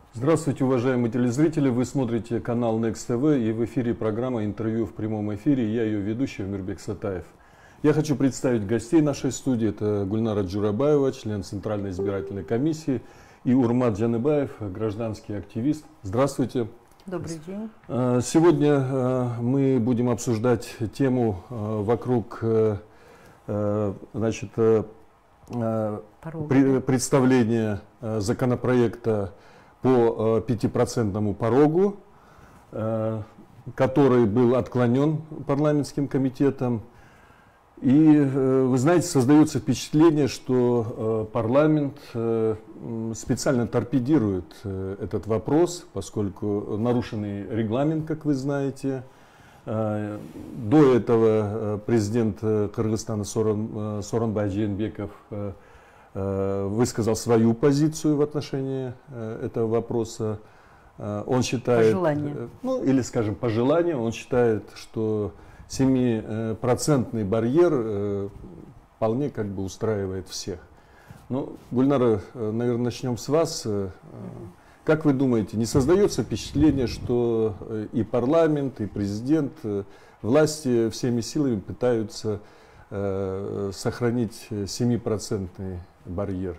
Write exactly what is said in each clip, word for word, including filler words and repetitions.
Здравствуйте, уважаемые телезрители! Вы смотрите канал Next ти ви и в эфире программа «Интервью в прямом эфире». Я ее ведущий Омирбек Сатаев. Я хочу представить гостей нашей студии. Это Гульнара Джурабаева, член Центральной избирательной комиссии, и Урмат Джаныбаев, гражданский активист. Здравствуйте! Добрый день! Сегодня мы будем обсуждать тему вокруг, значит, представления законопроекта по пятипроцентному порогу, который был отклонен парламентским комитетом. И, вы знаете, создается впечатление, что парламент специально торпедирует этот вопрос, поскольку нарушенный регламент, как вы знаете. До этого президент Кыргызстана Сорон, Сооронбай Жээнбеков высказал свою позицию в отношении этого вопроса. Он считает, пожелание. ну или, скажем, пожелание, он считает, что семипроцентный барьер вполне как бы устраивает всех. Ну, Гульнара, наверное, начнем с вас. Как вы думаете, не создается впечатление, что и парламент, и президент, власти всеми силами пытаются сохранить семипроцентный барьер?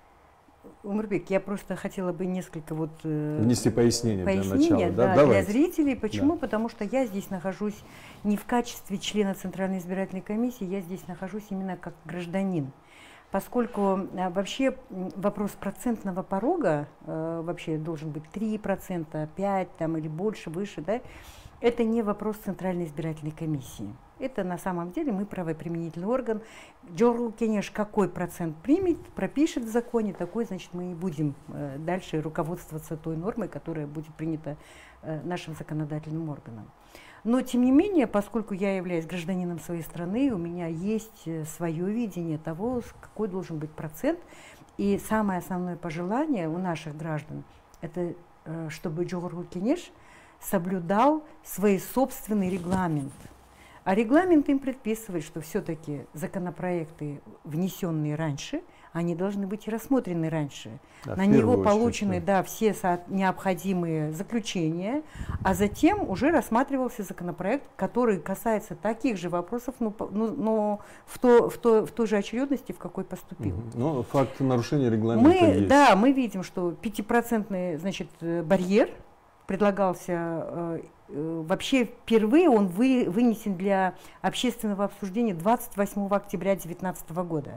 Умурбек, я просто хотела бы несколько вот внести пояснение, пояснения для начала. Да, да, для зрителей. Почему? Да. Потому что я здесь нахожусь не в качестве члена Центральной избирательной комиссии, я здесь нахожусь именно как гражданин. Поскольку а, вообще вопрос процентного порога а, вообще должен быть три процента, пять процентов там, или больше, выше, да, это не вопрос Центральной избирательной комиссии. Это на самом деле мы правоприменительный орган. Джору Кенеш какой процент примет, пропишет в законе, такой, значит, мы и будем э, дальше руководствоваться той нормой, которая будет принята э, нашим законодательным органом. Но, тем не менее, поскольку я являюсь гражданином своей страны, у меня есть свое видение того, какой должен быть процент. И самое основное пожелание у наших граждан, это э, чтобы Джору Кенеш соблюдал свой собственный регламент. А регламент им предписывает, что все-таки законопроекты, внесенные раньше, они должны быть рассмотрены раньше. Да, на него получены да, все необходимые заключения, а затем уже рассматривался законопроект, который касается таких же вопросов, но, но в, то, в, то, в той же очередности, в какой поступил. Угу. Но факт нарушения регламента мы, есть. Да, мы видим, что пятипроцентный, значит, барьер предлагался, э, вообще впервые он вы, вынесен для общественного обсуждения двадцать восьмого октября две тысячи девятнадцатого года.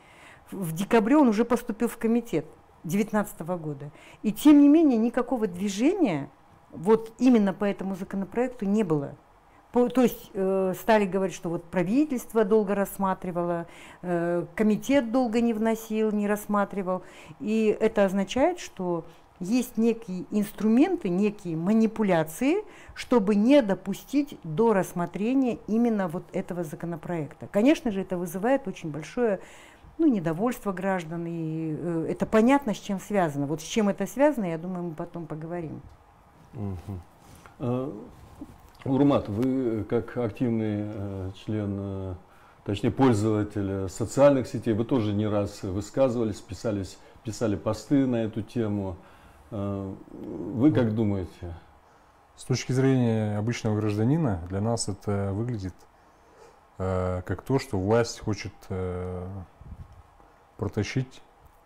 В декабре он уже поступил в комитет две тысячи девятнадцатого года. И тем не менее никакого движения вот именно по этому законопроекту не было. По, то есть э, стали говорить, что вот правительство долго рассматривало, э, комитет долго не вносил, не рассматривал. И это означает, что есть некие инструменты, некие манипуляции, чтобы не допустить до рассмотрения именно вот этого законопроекта. Конечно же, это вызывает очень большое ну, недовольство граждан, и э, это понятно, с чем связано. Вот с чем это связано, я думаю, мы потом поговорим. Угу. А, Урмат, вы как активный э, член, э, точнее пользователь социальных сетей, вы тоже не раз высказывались, писались, писали посты на эту тему. Вы как думаете? С точки зрения обычного гражданина, для нас это выглядит э, как то, что власть хочет э, протащить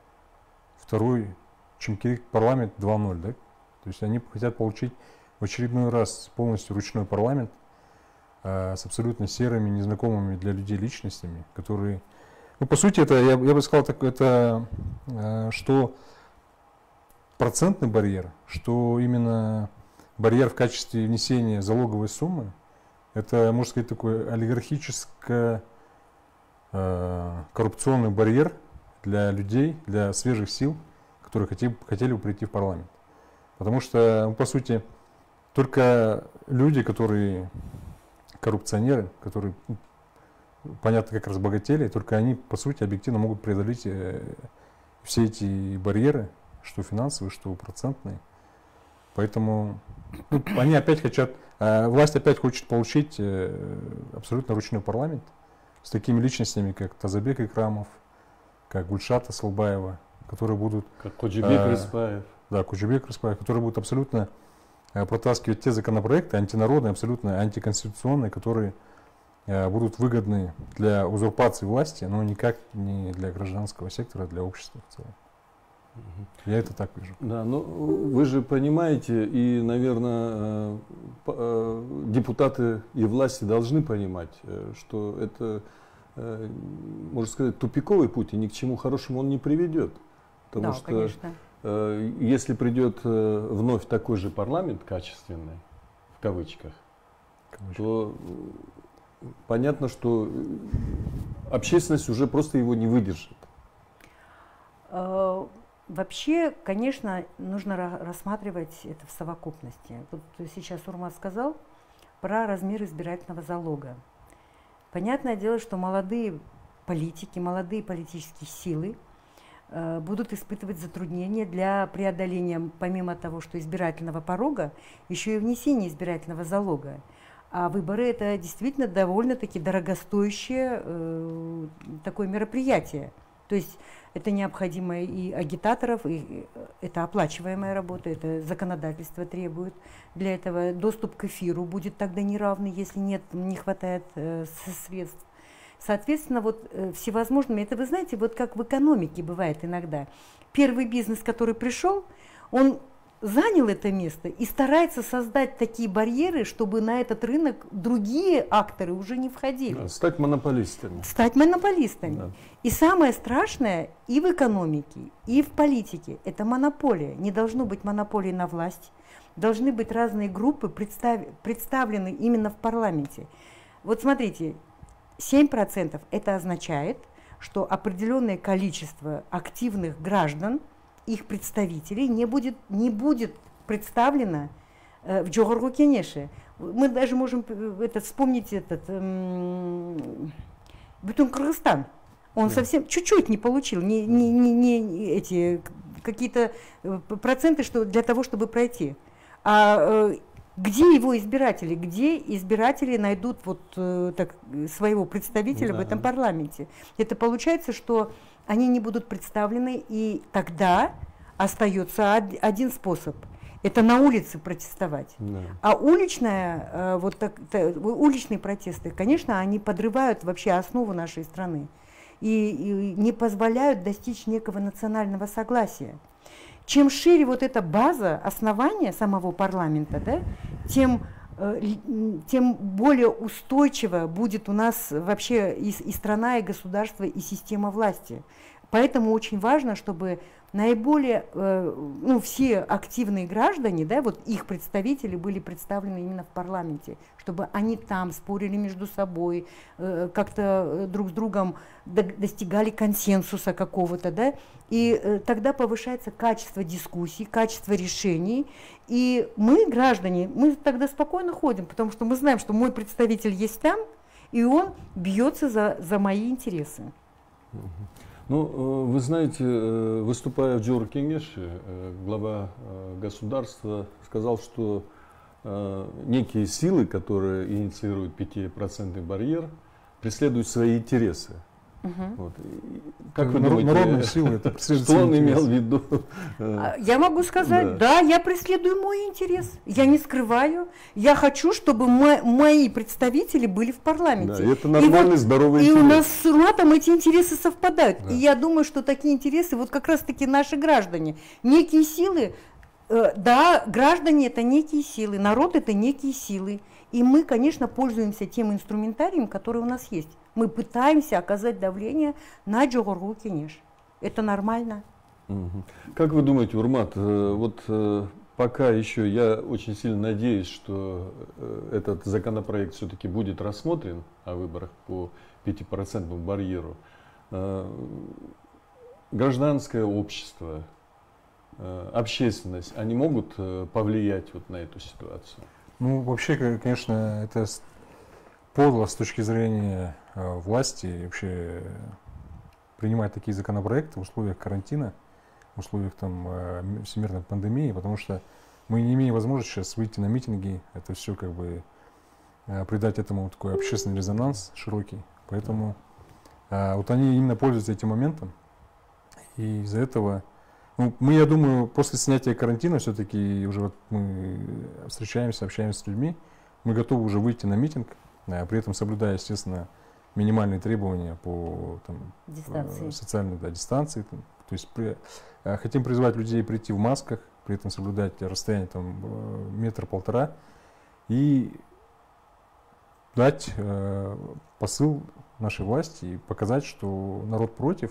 второй Чимкирик парламент два ноль. Да? То есть они хотят получить в очередной раз полностью ручной парламент э, с абсолютно серыми, незнакомыми для людей личностями, которые... Ну, по сути, это, я, я бы сказал, так, это э, что... процентный барьер, что именно барьер в качестве внесения залоговой суммы, это, можно сказать, такой олигархический э, коррупционный барьер для людей, для свежих сил, которые хотели, хотели бы прийти в парламент. Потому что, по сути, только люди, которые коррупционеры, которые, понятно, как разбогатели, только они, по сути, объективно могут преодолеть э, все эти барьеры, что финансовые, что процентные. Поэтому ну, они опять хотят, э, власть опять хочет получить э, абсолютно ручной парламент с такими личностями, как Тазабек Икрамов, как Гульшат Асылбаева, которые будут... Как Коджибек э, Рыспаев. да, Кучербек Рыскбаев, который будет абсолютно э, протаскивать те законопроекты антинародные, абсолютно антиконституционные, которые э, будут выгодны для узурпации власти, но никак не для гражданского сектора, для общества в целом. Я это так вижу. Да, ну вы же понимаете, и, наверное, депутаты и власти должны понимать, что это, можно сказать, тупиковый путь, и ни к чему хорошему он не приведет. Потому да, что конечно. Если придет вновь такой же парламент качественный, в кавычках, Кавычка. то понятно, что общественность уже просто его не выдержит. Вообще, конечно, нужно рассматривать это в совокупности. Вот сейчас Урмат сказал про размер избирательного залога. Понятное дело, что молодые политики, молодые политические силы э, будут испытывать затруднения для преодоления, помимо того, что избирательного порога, еще и внесения избирательного залога. А выборы — это действительно довольно-таки дорогостоящее э, такое мероприятие. То есть это необходимо и агитаторов, и это оплачиваемая работа, это законодательство требует. Для этого доступ к эфиру будет тогда неравный, если нет, не хватает э, средств. Соответственно, вот э, всевозможными, это вы знаете, вот как в экономике бывает иногда. Первый бизнес, который пришел, он занял это место и старается создать такие барьеры, чтобы на этот рынок другие акторы уже не входили. Да, стать монополистами. Стать монополистами. Да. И самое страшное и в экономике, и в политике – это монополия. Не должно быть монополии на власть. Должны быть разные группы представ... представлены именно в парламенте. Вот смотрите, семь процентов это означает, что определенное количество активных граждан, их представителей не будет, не будет представлено э, в Джохоргу Кенеше. Мы даже можем это, вспомнить этот эм, Бютун Кыргызстан. Он да. совсем чуть-чуть не получил, не, не, не, не эти какие-то проценты что, для того, чтобы пройти. А э, где его избиратели? Где избиратели найдут вот, э, так, своего представителя да. в этом парламенте? Это получается, что они не будут представлены, и тогда остается один способ. Это на улице протестовать. Да. А уличная, э, вот так, та, уличные протесты, конечно, они подрывают вообще основу нашей страны и, и не позволяют достичь некого национального согласия. Чем шире вот эта база, основания самого парламента, да, тем, э, тем более устойчиво будет у нас вообще и, и страна, и государство, и система власти. Поэтому очень важно, чтобы наиболее, э, ну, все активные граждане, да, вот их представители были представлены именно в парламенте, чтобы они там спорили между собой, э, как-то друг с другом до, достигали консенсуса какого-то, да, и э, тогда повышается качество дискуссий, качество решений, и мы, граждане, мы тогда спокойно ходим, потому что мы знаем, что мой представитель есть там, и он бьется за, за мои интересы. Ну, вы знаете, выступая в Джохоргу Кенеше, глава государства сказал, что некие силы, которые инициируют пятипроцентный барьер, преследуют свои интересы. Угу. Вот. Как вы думаете, народные силы, это что он имел в виду? Я могу сказать, да. да, я преследую мой интерес, я не скрываю, я хочу, чтобы мо мои представители были в парламенте. Да, это нормальный, и вот, здоровый интерес. И у нас с Урматом эти интересы совпадают. Да. И я думаю, что такие интересы, вот как раз-таки наши граждане, некие силы, э, да, граждане это некие силы, народ это некие силы. И мы, конечно, пользуемся тем инструментарием, который у нас есть. Мы пытаемся оказать давление на Джохоргу Кенеш. Это нормально. Угу. Как вы думаете, Урмат, вот пока еще я очень сильно надеюсь, что этот законопроект все-таки будет рассмотрен о выборах по пятипроцентному барьеру, гражданское общество, общественность, они могут повлиять вот на эту ситуацию? Ну, вообще, конечно, это подло с точки зрения э, власти вообще принимать такие законопроекты в условиях карантина, в условиях там, э, всемирной пандемии, потому что мы не имеем возможности сейчас выйти на митинги, это все как бы э, придать этому такой общественный резонанс широкий. Поэтому э, вот они именно пользуются этим моментом, и из-за этого Ну, мы, я думаю, после снятия карантина все-таки уже вот мы встречаемся, общаемся с людьми, мы готовы уже выйти на митинг, а, при этом соблюдая, естественно, минимальные требования по там, Дистанции. социальной да, дистанции. Там. То есть при, а, хотим призвать людей прийти в масках, при этом соблюдать расстояние там, метр-полтора и дать э, посыл нашей власти и показать, что народ против.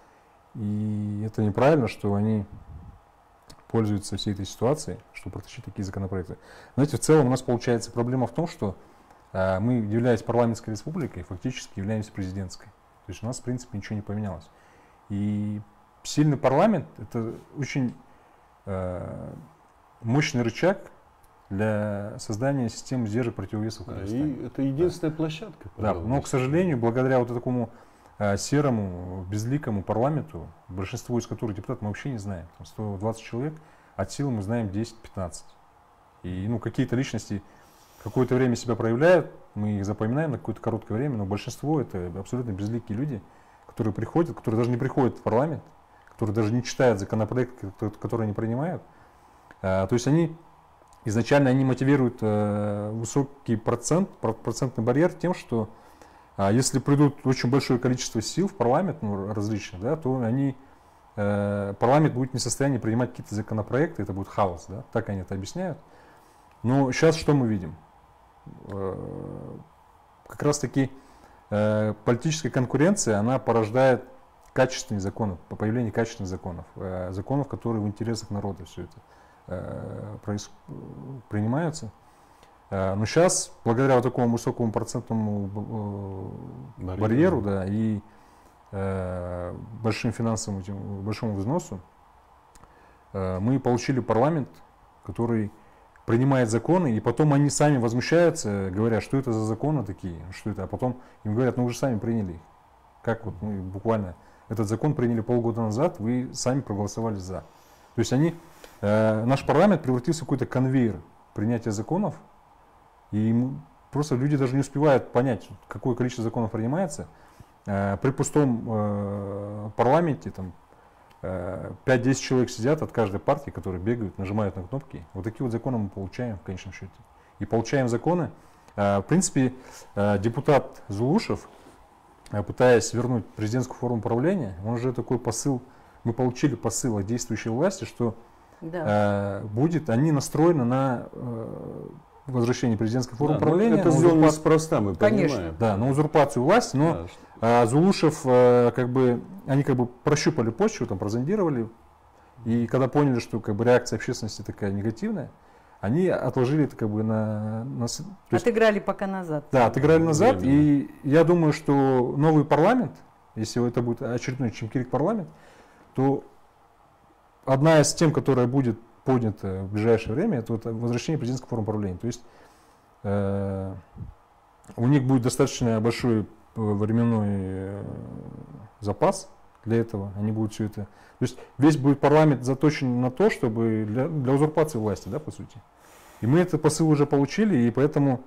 И это неправильно, что они пользуются всей этой ситуацией, чтобы протащить такие законопроекты. Знаете, в целом у нас получается проблема в том, что э, мы, являясь парламентской республикой, фактически являемся президентской. То есть у нас, в принципе, ничего не поменялось. И сильный парламент – это очень э, мощный рычаг для создания системы сдержек противовесов. Да, и это единственная да. площадка. Да, но, к сожалению, благодаря вот такому э, серому, безликому парламенту, большинство из которых депутатов мы вообще не знаем, там сто двадцать человек, от силы мы знаем десять-пятнадцать. И ну, какие-то личности какое-то время себя проявляют, мы их запоминаем на какое-то короткое время, но большинство это абсолютно безликие люди, которые приходят, которые даже не приходят в парламент, которые даже не читают законопроекты, которые они принимают. А, то есть они изначально они мотивируют э, высокий процент, процентный барьер тем, что а, если придут очень большое количество сил в парламент, ну, различных, да, то они, э, парламент будет не в состоянии принимать какие-то законопроекты, это будет хаос, да, так они это объясняют. Но сейчас что мы видим? Э, как раз таки э, политическая конкуренция, она порождает качественные законы, по появлению качественных законов, э, законов, которые в интересах народа все это э, проис, принимаются. Э, но сейчас, благодаря вот такому высокому процентному э, барьеру, барьеру да, и э, большим финансовым, большому взносу, э, мы получили парламент, который принимает законы, и потом они сами возмущаются, говорят, что это за законы такие, что это, а потом им говорят, ну вы же сами приняли их. Как вот мы буквально этот закон приняли полгода назад, вы сами проголосовали за. То есть они, э, наш парламент превратился в какой-то конвейер принятия законов, и мы, просто люди даже не успевают понять, какое количество законов принимается. Э, при пустом э, парламенте там, э, пять-десять человек сидят от каждой партии, которые бегают, нажимают на кнопки. Вот такие вот законы мы получаем в конечном счете. И получаем законы. Э, в принципе, э, депутат Зулушев, пытаясь вернуть президентскую форму правления, он уже такой посыл, мы получили посыл от действующей власти, что да. э, будет, они настроены на э, возвращение президентской формы да, правления. Это сделано узурпа... неспроста, мы Конечно. понимаем. Да, на узурпацию власти, но да. э, Зулушев, э, как бы, они как бы прощупали почву, там, прозондировали, и когда поняли, что как бы, реакция общественности такая негативная, они отложили это как бы на... на то есть, отыграли пока назад. Да, отыграли назад. Временно. И я думаю, что новый парламент, если это будет очередной Чимкирик парламент, то одна из тем, которая будет поднята в ближайшее время, это вот возвращение президентской формы правления. То есть э, у них будет достаточно большой временной э, запас для этого. Они будут все это... То есть весь будет парламент заточен на то, чтобы для, для узурпации власти, да, по сути. И мы этот посыл уже получили, и поэтому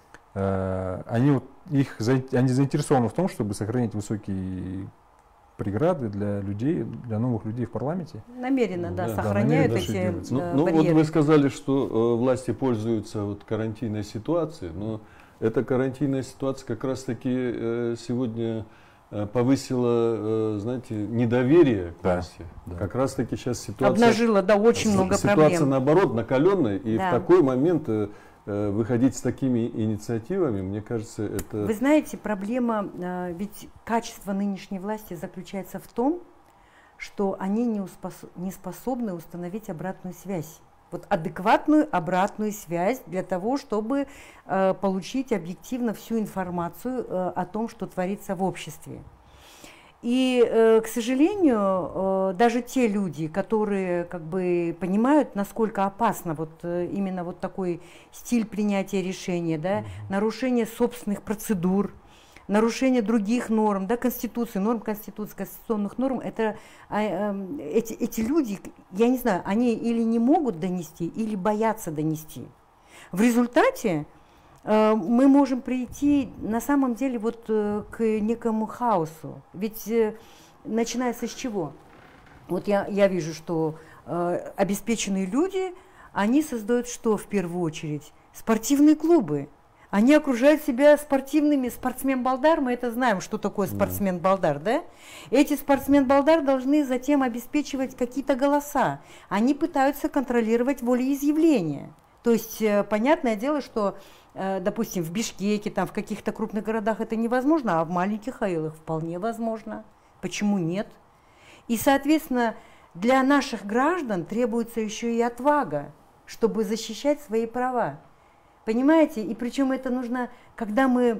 э, они, вот, их, они заинтересованы в том, чтобы сохранить высокие преграды для людей, для новых людей в парламенте. Намеренно, да, да намеренно сохраняют эти ну, э, ну вот вы сказали, что э, власти пользуются вот, карантинной ситуацией, но эта карантинная ситуация как раз-таки э, сегодня повысила, знаете, недоверие к власти. Да, да. Как раз таки сейчас ситуация... Обнажила, да, очень с, много ситуация, проблем. Ситуация, наоборот, накаленная. И да. в такой момент э, выходить с такими инициативами, мне кажется, это... Вы знаете, проблема, э, ведь качество нынешней власти заключается в том, что они не, успос... не способны установить обратную связь. Вот адекватную обратную связь для того, чтобы э, получить объективно всю информацию э, о том, что творится в обществе. И, э, к сожалению, э, даже те люди, которые как бы понимают, насколько опасно вот, э, именно вот такой стиль принятия решения, да, mm-hmm. нарушение собственных процедур, нарушение других норм, да, Конституции, норм Конституции, конституционных норм, это э, эти, эти люди, я не знаю, они или не могут донести, или боятся донести. В результате э, мы можем прийти на самом деле вот, э, к некому хаосу. Ведь э, начинается с чего? Вот я, я вижу, что э, обеспеченные люди, они создают что в первую очередь? Спортивные клубы. Они окружают себя спортивными, спортсмен-балдар, мы это знаем, что такое спортсмен-балдар, да? Эти спортсмен-балдар должны затем обеспечивать какие-то голоса. Они пытаются контролировать волеизъявление. То есть, э, понятное дело, что, э, допустим, в Бишкеке, там, в каких-то крупных городах это невозможно, а в маленьких аилах вполне возможно. Почему нет? И, соответственно, для наших граждан требуется еще и отвага, чтобы защищать свои права. Понимаете? И причем это нужно, когда мы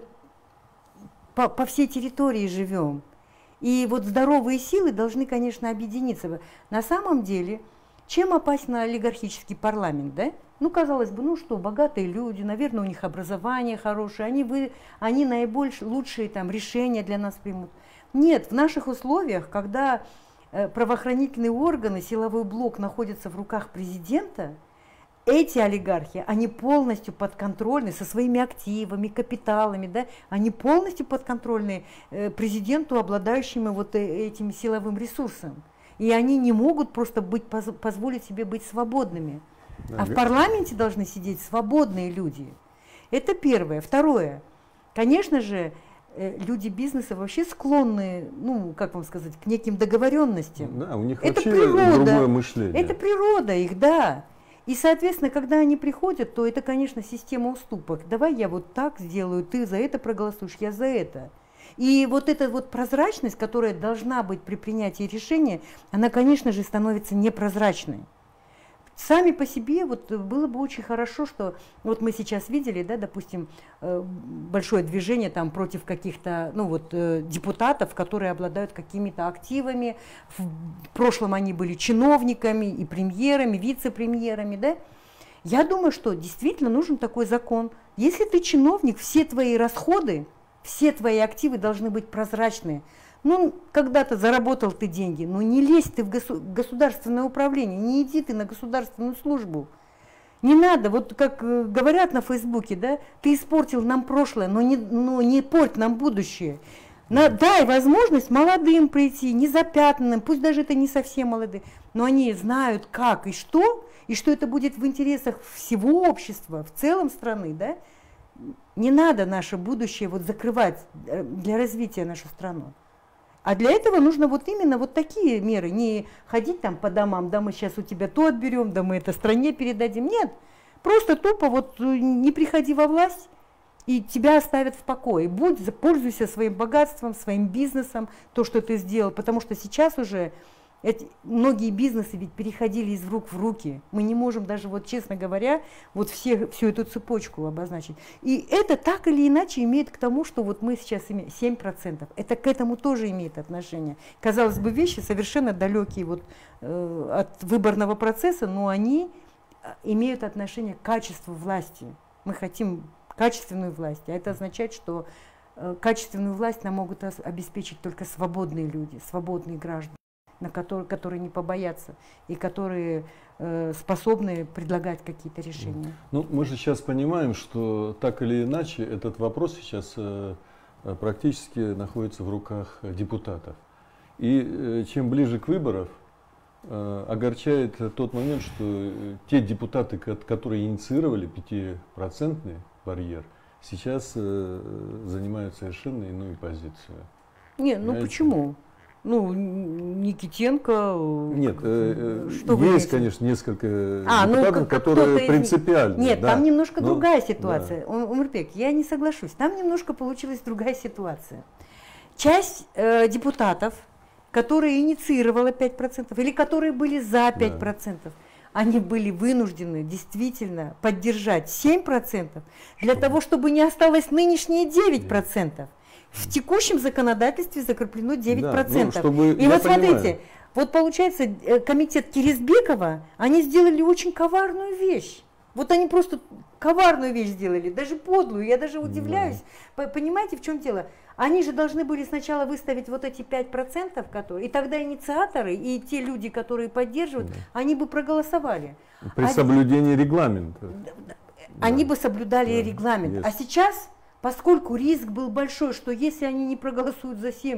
по, по всей территории живем. И вот здоровые силы должны, конечно, объединиться. На самом деле, чем опасен олигархический парламент, да? Ну, казалось бы, ну что, богатые люди, наверное, у них образование хорошее, они, вы, они наибольшие, лучшие там, решения для нас примут. Нет, в наших условиях, когда э, правоохранительные органы, силовой блок находятся в руках президента, эти олигархи, они полностью подконтрольны со своими активами, капиталами, да, они полностью подконтрольны э, президенту, обладающему вот э, этим силовым ресурсом. И они не могут просто быть, поз, позволить себе быть свободными. А в парламенте должны сидеть свободные люди. Это первое. Второе. Конечно же, э, люди бизнеса вообще склонны, ну, как вам сказать, к неким договоренностям. Да, у них это вообще природа, другое мышление. Это природа их, да. И, соответственно, когда они приходят, то это, конечно, система уступок. Давай я вот так сделаю, ты за это проголосуешь, я за это. И вот эта вот прозрачность, которая должна быть при принятии решения, она, конечно же, становится непрозрачной. Сами по себе вот было бы очень хорошо, что вот мы сейчас видели, да, допустим, большое движение там против каких-то, ну вот, депутатов, которые обладают какими-то активами. В прошлом они были чиновниками и премьерами, вице-премьерами, да. Я думаю, что действительно нужен такой закон. Если ты чиновник, все твои расходы, все твои активы должны быть прозрачны. Ну, когда-то заработал ты деньги, но не лезь ты в госу- государственное управление, не иди ты на государственную службу. Не надо, вот как э, говорят на Фейсбуке, да, ты испортил нам прошлое, но не, но не порть нам будущее. На, дай возможность молодым прийти, незапятнанным, пусть даже это не совсем молодые, но они знают как и что, и что это будет в интересах всего общества, в целом страны, да. Не надо наше будущее вот закрывать для развития нашу страну. А для этого нужно вот именно вот такие меры, не ходить там по домам, да мы сейчас у тебя то отберем, да мы это стране передадим. Нет, просто тупо вот не приходи во власть, и тебя оставят в покое. Будь, пользуйся своим богатством, своим бизнесом, то, что ты сделал, потому что сейчас уже эти, многие бизнесы ведь переходили из рук в руки. Мы не можем даже, вот честно говоря, вот все, всю эту цепочку обозначить. И это так или иначе имеет к тому, что вот мы сейчас имеем семь процентов. Это к этому тоже имеет отношение. Казалось бы, вещи совершенно далекие вот, э, от выборного процесса, но они имеют отношение к качеству власти. Мы хотим качественную власть, а это означает, что э, качественную власть нам могут обеспечить только свободные люди, свободные граждане, на которые, которые не побоятся и которые э, способны предлагать какие-то решения. Ну, мы же сейчас понимаем, что так или иначе этот вопрос сейчас э, практически находится в руках депутатов. И э, чем ближе к выборам, э, огорчает тот момент, что э, те депутаты, которые инициировали пятипроцентный барьер, сейчас э, занимают совершенно иную позицию. Не, ну Понимаете? Почему? Ну, Никитенко... Нет, э, что есть, конечно, несколько а, депутатов, ну, которые принципиальны. Нет, да, там немножко но, другая ситуация. Да. Умурбек, я не соглашусь. Там немножко получилась другая ситуация. Часть э, депутатов, которые инициировала пять процентов, или которые были за пять процентов, да. они были вынуждены действительно поддержать семь процентов для того, чтобы не осталось нынешние девять процентов. В текущем законодательстве закреплено девять процентов. Да, ну, и вот понимаю. Смотрите, вот получается, комитет Киризбекова, они сделали очень коварную вещь. Вот они просто коварную вещь сделали, даже подлую. Я даже удивляюсь. Да. Понимаете, в чем дело? Они же должны были сначала выставить вот эти пять процентов, которые, и тогда инициаторы и те люди, которые поддерживают, да. они бы проголосовали. При а соблюдении регламента. Они да. бы соблюдали да. регламент. Есть. А сейчас... Поскольку риск был большой, что если они не проголосуют за семь,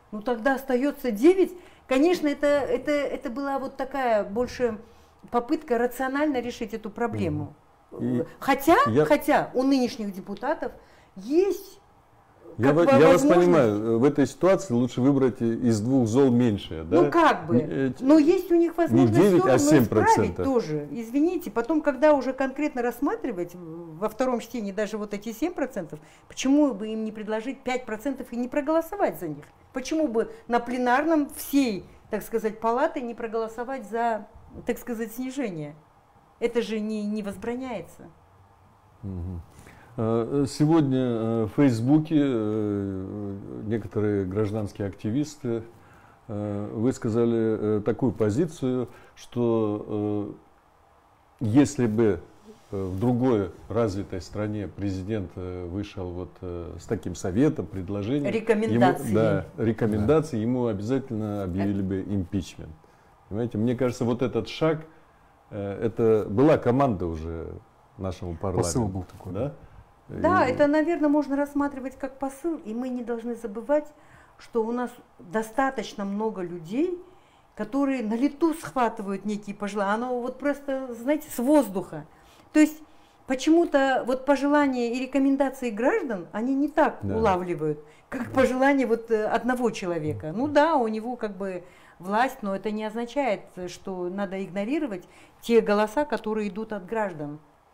Ну тогда остается девять. Конечно, это, это, это была вот такая больше попытка рационально решить эту проблему. И хотя, я... хотя у нынешних депутатов есть... Я, как я бы вас понимаю, в этой ситуации лучше выбрать из двух зол меньшее. Да? Ну как бы, но есть у них возможность не девять, все равно а семь исправить процентов. тоже. Извините, потом, когда уже конкретно рассматривать во втором чтении даже вот эти семь процентов, почему бы им не предложить пять процентов и не проголосовать за них? Почему бы на пленарном всей, так сказать, палаты не проголосовать за, так сказать, снижение? Это же не, не возбраняется. Угу. Сегодня в Фейсбуке некоторые гражданские активисты высказали такую позицию, что если бы в другой развитой стране президент вышел вот с таким советом, предложением, рекомендации, ему, да, рекомендации, да. ему обязательно объявили бы импичмент. Понимаете, мне кажется, вот этот шаг, это была команда уже нашему парламенту. Посыл был такой. Да? Да, И... это, наверное, можно рассматривать как посыл, и мы не должны забывать, что у нас достаточно много людей, которые на лету схватывают некие пожелания, оно вот просто, знаете, с воздуха. То есть почему-то вот пожелания и рекомендации граждан, они не так да. улавливают, как пожелания вот одного человека. Ну да, у него как бы власть, но это не означает, что надо игнорировать те голоса, которые идут от граждан.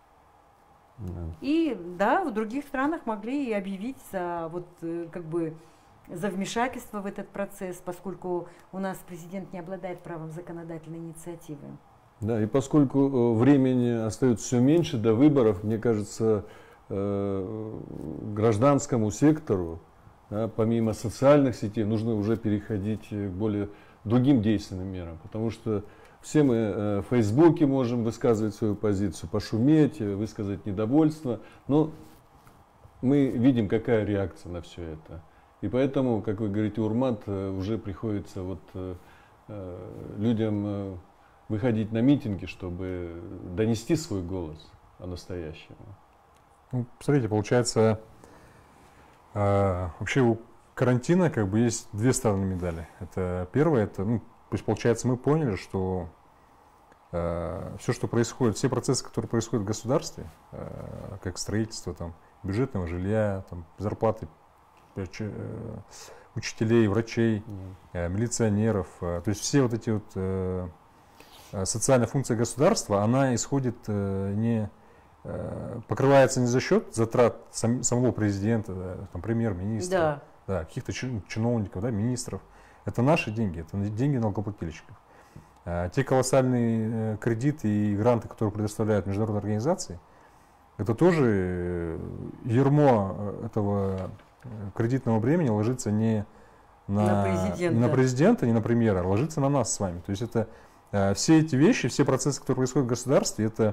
И да, в других странах могли и объявить за, вот, как бы, за вмешательство в этот процесс, поскольку у нас президент не обладает правом законодательной инициативы. Да, и поскольку времени остается все меньше до выборов, мне кажется, гражданскому сектору, да, помимо социальных сетей, нужно уже переходить к более другим действенным мерам, потому что все мы в Фейсбуке можем высказывать свою позицию, пошуметь, высказать недовольство, но мы видим, какая реакция на все это. И поэтому, как вы говорите, Урмат, уже приходится вот людям выходить на митинги, чтобы донести свой голос о настоящем. Ну, смотрите, получается, вообще у карантина как бы есть две стороны медали. Это первое, это, ну, то есть, получается, мы поняли, что э, все, что происходит, все процессы, которые происходят в государстве, э, как строительство там, бюджетного жилья, там, зарплаты э, учителей, врачей, э, милиционеров, э, то есть все вот эти вот э, социальная функция государства, она исходит э, не э, покрывается не за счет затрат сам, самого президента, да, там, премьер-министра, да. да, каких-то чиновников, да, министров. Это наши деньги, это деньги налогоплательщиков. А те колоссальные кредиты и гранты, которые предоставляют международные организации, это тоже ярмо этого кредитного бремени ложится не на, на, президента. не на президента, не на премьера, а ложится на нас с вами. То есть это все эти вещи, все процессы, которые происходят в государстве, это,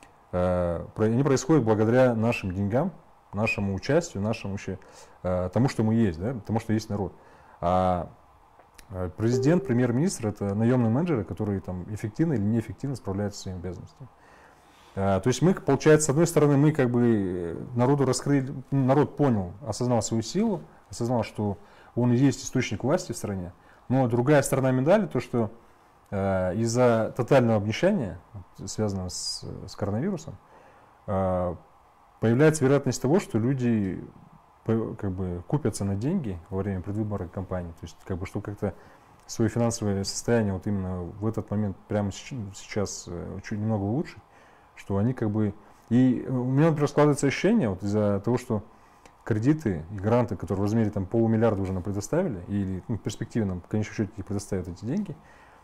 они происходят благодаря нашим деньгам, нашему участию, нашему вообще, тому, что мы есть, да, тому, что есть народ. А президент, премьер-министр — это наемные менеджеры, которые там эффективно или неэффективно справляются со своими обязанностями. То есть мы, получается, с одной стороны, мы как бы народу раскрыли, народ понял, осознал свою силу, осознал, что он и есть источник власти в стране. Но другая сторона медали, то, что э, из-за тотального обнищания, связанного с, с коронавирусом, э, появляется вероятность того, что люди как бы купятся на деньги во время предвыборной кампании, то есть как бы чтобы как-то свое финансовое состояние вот именно в этот момент прямо сейчас чуть немного улучшить, что они как бы и у меня, например, складывается ощущение вот из-за того, что кредиты и гранты, которые в размере там полумиллиарда уже нам предоставили, или ну, в перспективе нам в конечном счете предоставят эти деньги,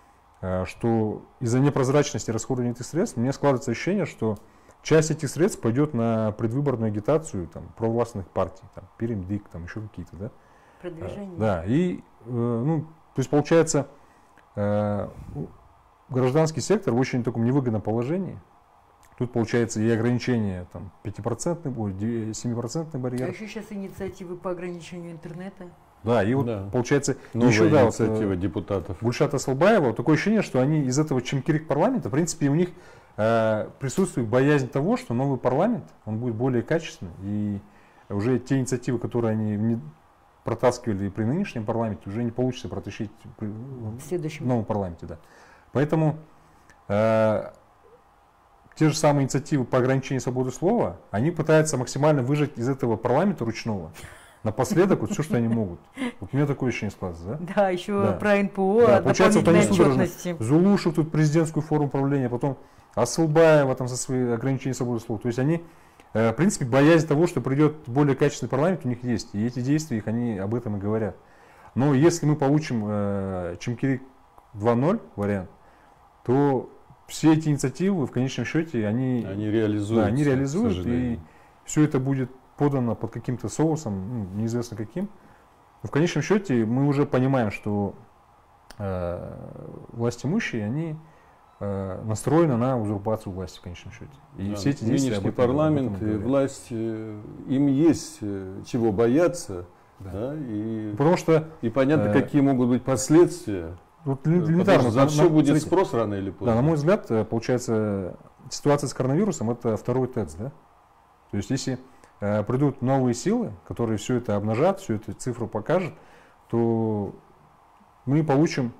что из-за непрозрачности расходования этих средств у меня складывается ощущение, что часть этих средств пойдет на предвыборную агитацию там, провластных партий, там, Перемдик, там еще какие-то, да? Продвижение. Да, и, э, ну, то есть получается, э, гражданский сектор в очень таком невыгодном положении. Тут получается и ограничение там, пятипроцентный, ой, семипроцентный барьер. А еще сейчас инициативы по ограничению интернета. Да, и вот да. получается новая еще да, инициатива вот, депутатов. Гульшата Асалбаева, такое ощущение, что они из этого чемкирик парламента, в принципе, у них э, присутствует боязнь того, что новый парламент, он будет более качественный, и уже те инициативы, которые они протаскивали при нынешнем парламенте, уже не получится протащить в следующем новом парламенте. Да. Поэтому э, те же самые инициативы по ограничению свободы слова, они пытаются максимально выжать из этого парламента ручного напоследок вот все, что они могут. Вот у меня такое ощущение складывается, да? Да, еще да. про эн пэ о, да, получается, вот они судорожно отчетности. Зулушев тут президентскую форму управления, потом Асылбаева там со своими ограничениями свободы слова. То есть они, э, в принципе, боязнь того, что придет более качественный парламент, у них есть. И эти действия, их они об этом и говорят. Но если мы получим э, Чимкирик два ноль вариант, то все эти инициативы в конечном счете они, они реализуют. Да, они реализуют, и все это будет подано под каким-то соусом, ну, неизвестно каким. Но в конечном счете мы уже понимаем, что э, власть имущие, они э, настроены на узурпацию власти в конечном счете. И да, все эти действия нынешний парламент и власть, э, им есть э, чего бояться. Да. Да, и, Потому что, и понятно, э, какие могут быть последствия. Вот элементарно. За все будет смотрите, спрос рано или поздно. Да, на мой взгляд, получается, ситуация с коронавирусом это второй ТЭЦ, да? То есть, если э, придут новые силы, которые все это обнажат, всю эту цифру покажут, то мы получим...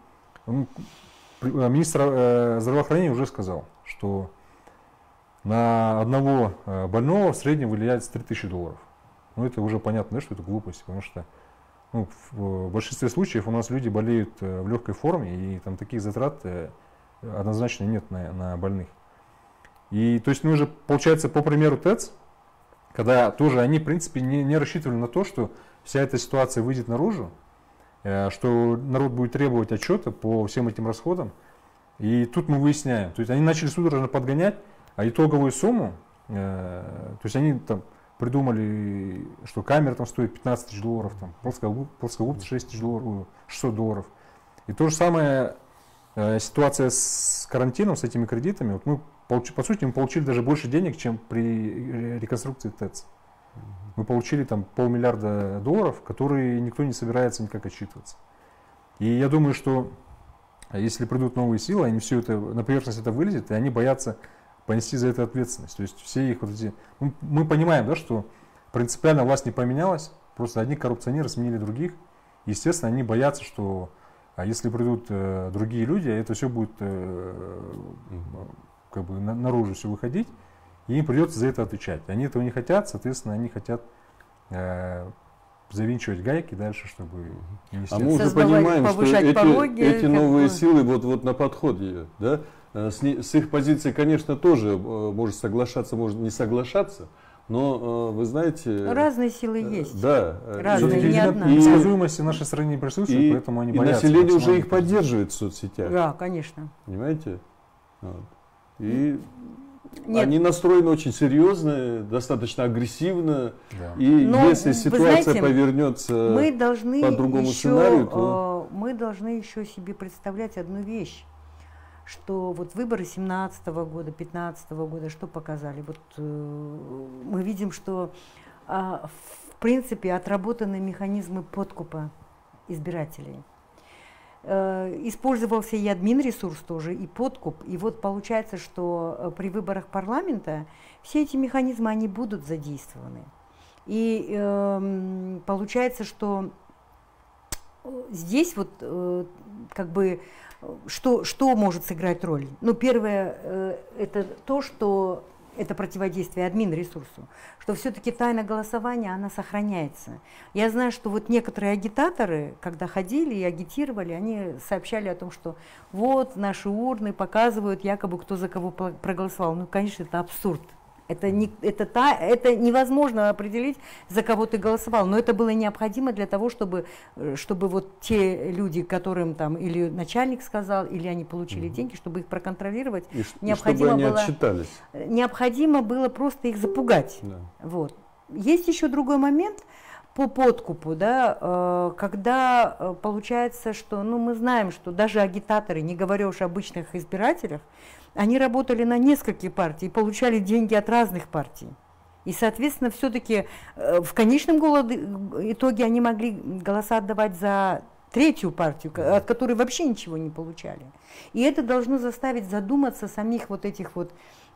Министр э, здравоохранения уже сказал, что на одного э, больного в среднем выделяется три тысячи долларов. Ну, это уже понятно, да, что это глупость, потому что ну, в большинстве случаев у нас люди болеют в легкой форме, и там таких затрат однозначно нет на, на больных. И то есть мы уже, получается, по примеру ТЭЦ, когда тоже они, в принципе, не, не рассчитывали на то, что вся эта ситуация выйдет наружу, что народ будет требовать отчета по всем этим расходам. И тут мы выясняем, то есть они начали судорожно подгонять, а итоговую сумму, то есть они там придумали, что камера там стоит пятнадцать тысяч долларов, там, плоскогубцы шесть тысяч долларов, шестьсот долларов. И то же самое э, ситуация с карантином, с этими кредитами. Вот мы, получ, по сути, мы получили даже больше денег, чем при реконструкции ТЭЦ. Мы получили там полмиллиарда долларов, которые никто не собирается никак отчитываться. И я думаю, что если придут новые силы, они все это, на поверхность это вылезет, и они боятся понести за это ответственность. То есть все их вот эти... Мы, мы понимаем, да, что принципиально власть не поменялась, просто одни коррупционеры сменили других. Естественно, они боятся, что а если придут э, другие люди, это все будет э, как бы на, наружу все выходить, и им придется за это отвечать. Они этого не хотят, соответственно, они хотят э, завинчивать гайки дальше, чтобы... А мы уже понимаем, что эти, пороги, эти новые бы... силы вот, вот на подходе, да? С, не, с их позиции, конечно, тоже э, может соглашаться, может не соглашаться, но э, вы знаете... Разные силы э, есть. Да. Разные, не одна. И предсказуемости в нашей стране не присутствует, и, поэтому они и боятся. И население уже их поддерживает в соцсетях. Да, конечно. Понимаете? Вот. И Нет. они настроены очень серьезно, достаточно агрессивно. Да. И но, если ситуация знаете, повернется мы должны по другому еще, сценарию, то... Мы должны еще себе представлять одну вещь. Что вот выборы семнадцатого года, пятнадцатого года, что показали? Вот э, мы видим, что э, в принципе отработаны механизмы подкупа избирателей. Э, использовался и админресурс тоже, и подкуп. И вот получается, что э, при выборах парламента все эти механизмы, они будут задействованы. И э, получается, что здесь вот э, как бы... Что, что может сыграть роль? Ну, первое, э, это то, что это противодействие админ-ресурсу, что все-таки тайна голосования, она сохраняется. Я знаю, что вот некоторые агитаторы, когда ходили и агитировали, они сообщали о том, что вот наши урны показывают якобы, кто за кого проголосовал. Ну, конечно, это абсурд. Это, не, это, та, это невозможно определить, за кого ты голосовал, но это было необходимо для того, чтобы, чтобы вот те люди, которым там или начальник сказал, или они получили mm-hmm. деньги, чтобы их проконтролировать, и, необходимо, и чтобы они было, отчитались. необходимо было просто их запугать. Да. Вот. Есть еще другой момент по подкупу, да, когда получается, что ну, мы знаем, что даже агитаторы, не говоря уж о обычных избирателях, они работали на нескольких партий и получали деньги от разных партий. И, соответственно, все-таки э, в конечном итоге они могли голоса отдавать за третью партию, от которой вообще ничего не получали. И это должно заставить задуматься самих вот этих вот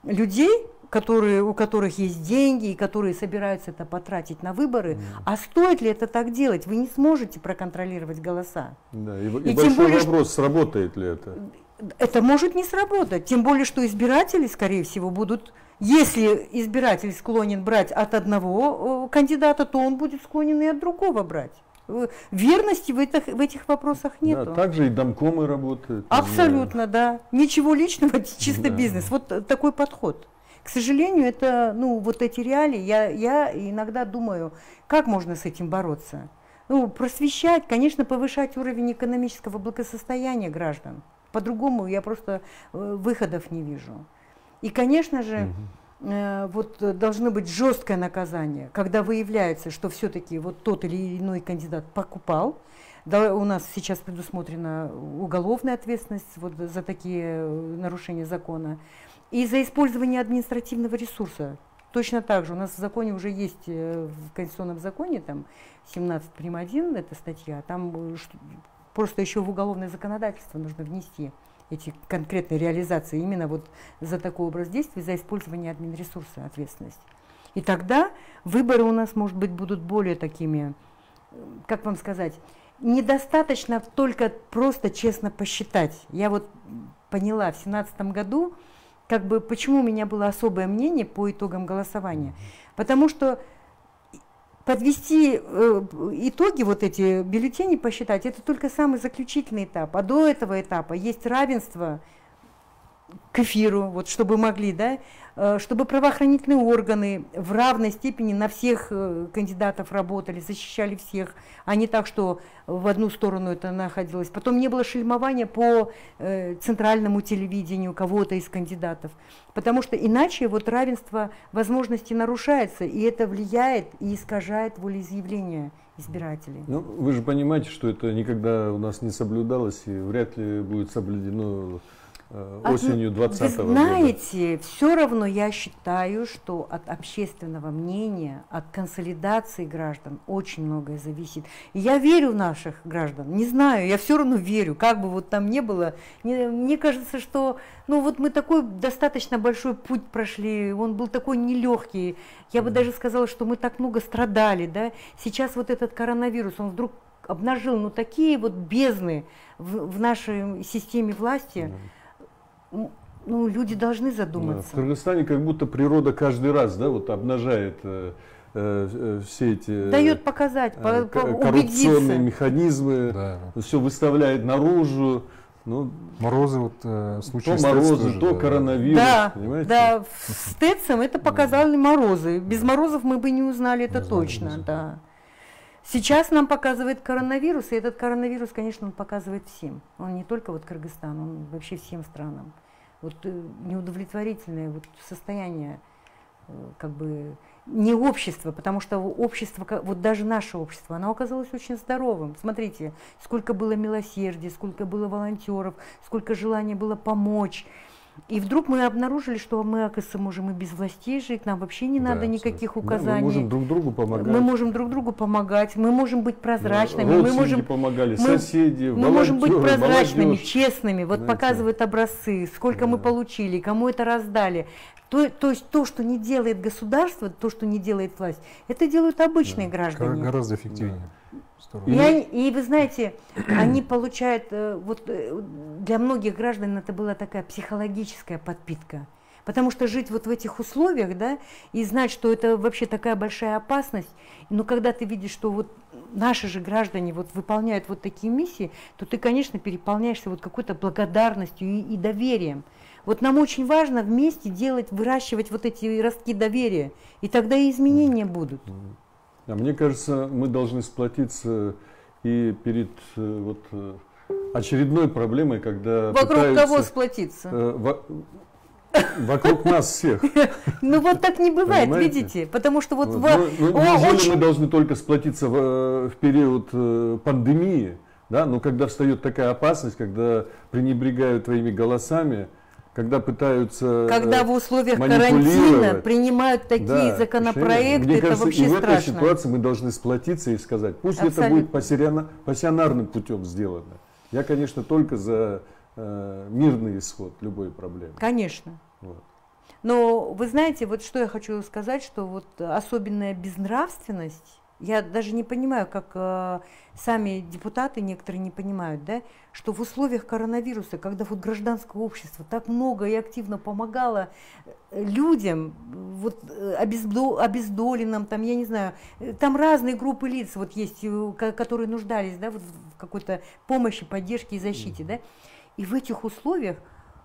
людей, которые, у которых есть деньги и которые собираются это потратить на выборы. Mm. А стоит ли это так делать? Вы не сможете проконтролировать голоса. Да, и, и, и большой более, вопрос, сработает ли это? Это может не сработать. Тем более, что избиратели, скорее всего, будут... Если избиратель склонен брать от одного кандидата, то он будет склонен и от другого брать. Верности в этих, в этих вопросах нет. Да, также и домкомы работают. Абсолютно, да. Ничего личного, чисто да. бизнес. Вот такой подход. К сожалению, это, ну, вот эти реалии, я, я иногда думаю, как можно с этим бороться? Ну, просвещать, конечно, повышать уровень экономического благосостояния граждан. По-другому я просто выходов не вижу. И, конечно же, угу. э, вот должно быть жесткое наказание, когда выявляется, что все-таки вот тот или иной кандидат покупал. Да, у нас сейчас предусмотрена уголовная ответственность вот за такие нарушения закона. И за использование административного ресурса. Точно так же. У нас в законе уже есть, в Конституционном законе, там семнадцать прим. один, эта статья, там просто еще в уголовное законодательство нужно внести эти конкретные реализации именно вот за такой образ действий, за использование админресурса ответственность. И тогда выборы у нас, может быть, будут более такими, как вам сказать, недостаточно только просто честно посчитать. Я вот поняла в семнадцатом году, как бы, почему у меня было особое мнение по итогам голосования. Потому что подвести э, итоги, вот эти бюллетени посчитать, это только самый заключительный этап. А до этого этапа есть равенство к эфиру, вот, чтобы могли, да, э, чтобы правоохранительные органы в равной степени на всех э, кандидатов работали, защищали всех, а не так, что в одну сторону это находилось. Потом не было шельмования по э, центральному телевидению кого-то из кандидатов, потому что иначе вот равенство возможностей нарушается, и это влияет и искажает волеизъявление избирателей. Ну, вы же понимаете, что это никогда у нас не соблюдалось и вряд ли будет соблюдено осенью двадцатого года. Вы знаете, все равно я считаю, что от общественного мнения, от консолидации граждан очень многое зависит. И я верю в наших граждан, не знаю, я все равно верю, как бы вот там ни было. Мне, мне кажется, что ну вот мы такой достаточно большой путь прошли, он был такой нелегкий. Я бы даже сказала, что мы так много страдали, да. Сейчас вот этот коронавирус, он вдруг обнажил ну такие вот бездны в, в нашей системе власти. Ну, люди должны задуматься. В Кыргызстане как будто природа каждый раз, да, вот обнажает э, э, все эти дает показать, э, по, коррупционные убедиться. механизмы, да. Все выставляет наружу. Ну, морозы, вот э, случай то морозы, тоже, то да, коронавирус, да, понимаете? Да, с ТЭЦом это показали морозы. Без морозов мы бы не узнали это не точно, знали, да. Сейчас нам показывает коронавирус, и этот коронавирус, конечно, он показывает всем. Он не только вот Кыргызстану, он вообще всем странам. Вот неудовлетворительное вот состояние, как бы, не общества, потому что общество, вот даже наше общество, оно оказалось очень здоровым. Смотрите, сколько было милосердия, сколько было волонтеров, сколько желания было помочь. И вдруг мы обнаружили, что мы, оказывается, можем и без властей жить, нам вообще не да, надо никаких указаний. Да, мы можем друг другу помогать. Мы можем друг другу помогать, мы можем быть прозрачными. Да, мы можем помогали, мы, соседи, мы можем быть прозрачными, молодежь. Честными. Вот знаете, показывают образцы, сколько да. мы получили, кому это раздали. То, то есть то, что не делает государство, то, что не делает власть, это делают обычные да. граждане. Гораздо эффективнее. Да. И, они, и вы знаете, они получают, вот для многих граждан это была такая психологическая подпитка. Потому что жить вот в этих условиях, да, и знать, что это вообще такая большая опасность, но когда ты видишь, что вот наши же граждане вот выполняют вот такие миссии, то ты, конечно, переполняешься вот какой-то благодарностью и, и доверием. Вот нам очень важно вместе делать, выращивать вот эти ростки доверия, и тогда и изменения будут. А мне кажется, мы должны сплотиться и перед вот, очередной проблемой, когда вокруг пытаются, кого сплотиться? Э, во, вокруг нас всех. Ну вот так не бывает, видите? Потому что вот... Неужели мы должны только сплотиться в период пандемии? Но когда встает такая опасность, когда пренебрегают твоими голосами, когда пытаются Когда в условиях карантина принимают такие да, законопроекты, мне это кажется, вообще и в страшно. этой ситуации мы должны сплотиться и сказать, пусть Абсолютно. это будет пассионарным путем сделано. Я, конечно, только за э, мирный исход любой проблемы. Конечно. Вот. Но вы знаете, вот что я хочу сказать, что вот особенная безнравственность, я даже не понимаю, как э, сами депутаты некоторые не понимают, да, что в условиях коронавируса, когда вот гражданское общество так много и активно помогало людям, вот обездо, обездоленным, там, я не знаю, там разные группы лиц вот есть, которые нуждались, да, вот в какой-то помощи, поддержке и защите, да, и в этих условиях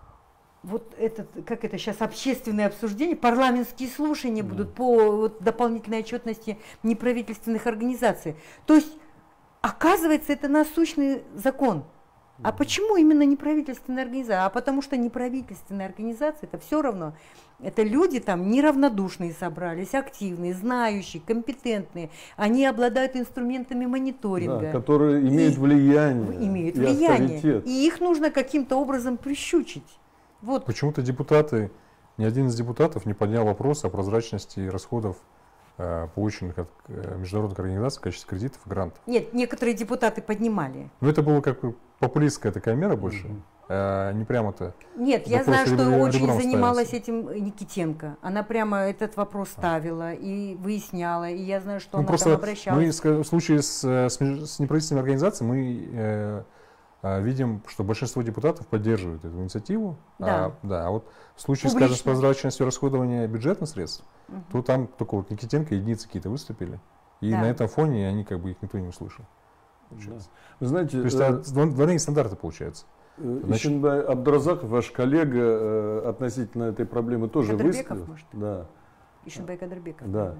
вот этот, как это сейчас, общественное обсуждение, парламентские слушания будут mm. по вот, дополнительной отчетности неправительственных организаций. То есть, оказывается, это насущный закон. Mm. А почему именно неправительственная организация? А потому что неправительственная организация, это все равно, это люди там неравнодушные собрались, активные, знающие, компетентные. Они обладают инструментами мониторинга. Да, которые имеют и, влияние. Имеют и влияние. авторитет. И их нужно каким-то образом прищучить. Вот. Почему-то депутаты, ни один из депутатов не поднял вопрос о прозрачности расходов, э, полученных от э, международных организаций в качестве кредитов и грантов. Нет, некоторые депутаты поднимали. Но это было как бы популистская такая мера больше, mm-hmm. э, не прямо-то. Нет, я вопрос знаю, что ребром очень ставился. занималась этим Никитенко. Она прямо этот вопрос ставила и выясняла, и я знаю, что ну, она просто там обращалась. Мы в случае с, с, с неправительственными организациями мы э, видим, что большинство депутатов поддерживают эту инициативу. Да. А, да, а вот в случае, Публично. скажем, с прозрачностью расходования бюджетных средств, угу. то там только вот Никитенко и единицы какие-то выступили. И да. на этом фоне они как бы их никто не услышал. Да. Вы знаете, то есть э, двойные стандарты получаются. Ишинбай Абдуразаков, ваш коллега, э, относительно этой проблемы тоже Кадырбеков, высказал. Может? Да. Ишинбай Кадырбеков. Да.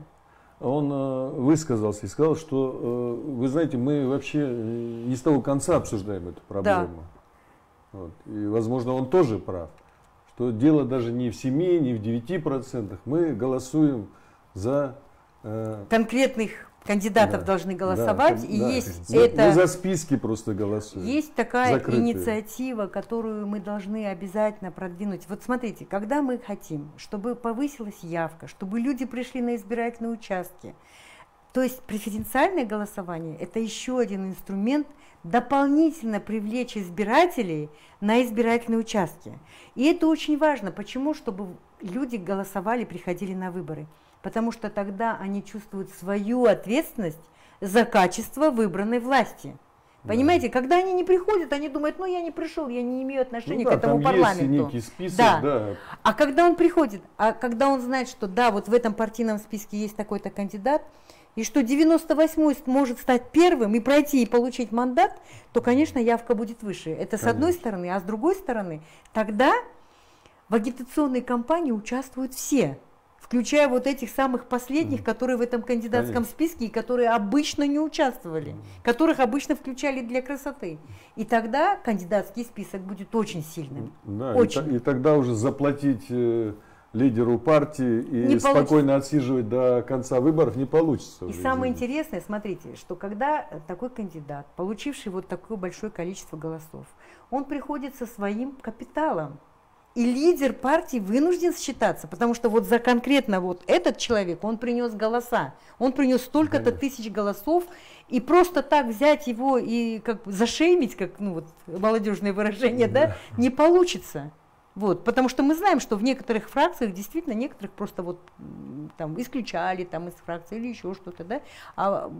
Он э, высказался и сказал, что, э, вы знаете, мы вообще не с того конца обсуждаем эту проблему. Да. Вот. И, возможно, он тоже прав, что дело даже не в семи, не в девяти процентах. Мы голосуем за... Э, конкретных кандидатов да. должны голосовать, да, и да. есть за, это... Мы за списки просто голосуем. Есть такая закрытые. Инициатива, которую мы должны обязательно продвинуть. Вот смотрите, когда мы хотим, чтобы повысилась явка, чтобы люди пришли на избирательные участки, то есть преференциальное голосование – это еще один инструмент дополнительно привлечь избирателей на избирательные участки. И это очень важно. Почему? Чтобы люди голосовали, приходили на выборы. Потому что тогда они чувствуют свою ответственность за качество выбранной власти. Понимаете, да. Когда они не приходят, они думают, ну я не пришел, я не имею отношения ну, да, к этому там парламенту. Есть некий список, да. Да. А когда он приходит, а когда он знает, что да, вот в этом партийном списке есть такой-то кандидат, и что девяносто восьмой может стать первым и пройти и получить мандат, то, конечно, явка будет выше. Это с конечно. Одной стороны, а с другой стороны, тогда в агитационной кампании участвуют все. Включая вот этих самых последних, которые в этом кандидатском Конечно. Списке, и которые обычно не участвовали, которых обычно включали для красоты. И тогда кандидатский список будет очень сильным. Да, очень. И, и тогда уже заплатить э, лидеру партии и не спокойно получится. Отсиживать до конца выборов не получится. И уже, самое извините. Интересное, смотрите, что когда такой кандидат, получивший вот такое большое количество голосов, он приходит со своим капиталом. И лидер партии вынужден считаться, потому что вот за конкретно вот этот человек, он принес голоса, он принес столько-то тысяч голосов, и просто так взять его и как бы зашеймить, как ну вот молодежное выражение, да, да, не получится. Вот, потому что мы знаем, что в некоторых фракциях действительно некоторых просто вот там исключали там из фракции или еще что-то, да, а,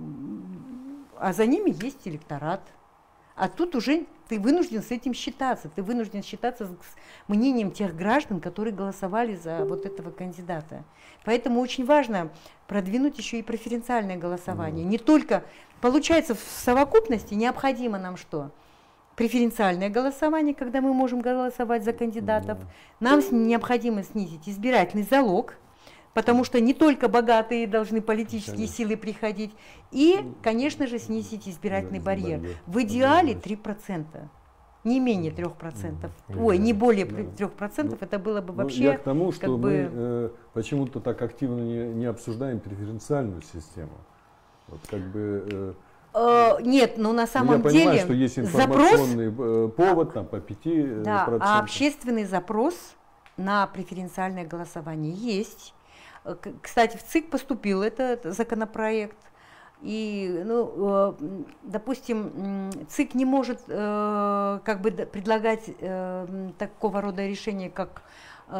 а за ними есть электорат. А тут уже ты вынужден с этим считаться, ты вынужден считаться с мнением тех граждан, которые голосовали за вот этого кандидата. Поэтому очень важно продвинуть еще и преференциальное голосование. Mm. Не только, получается, в совокупности необходимо нам что? Преференциальное голосование, когда мы можем голосовать за кандидатов. Mm. Нам необходимо снизить избирательный залог, потому что не только богатые должны политические конечно. Силы приходить. И, конечно же, снизить избирательный барьер. В идеале три процента. Не менее трех процентов. Mm-hmm. Ой, не более трех процентов. Ну, это было бы вообще... Я к тому, что мы бы... э, почему-то так активно не, не обсуждаем преференциальную систему. Вот как бы... Э, uh, нет, но на самом я деле... Я понимаю, что есть информационный запрос, повод там, по пяти да, процентам. А общественный запрос на преференциальное голосование есть. Кстати, в ЦИК поступил этот законопроект, и, ну, допустим, ЦИК не может как бы предлагать такого рода решения, как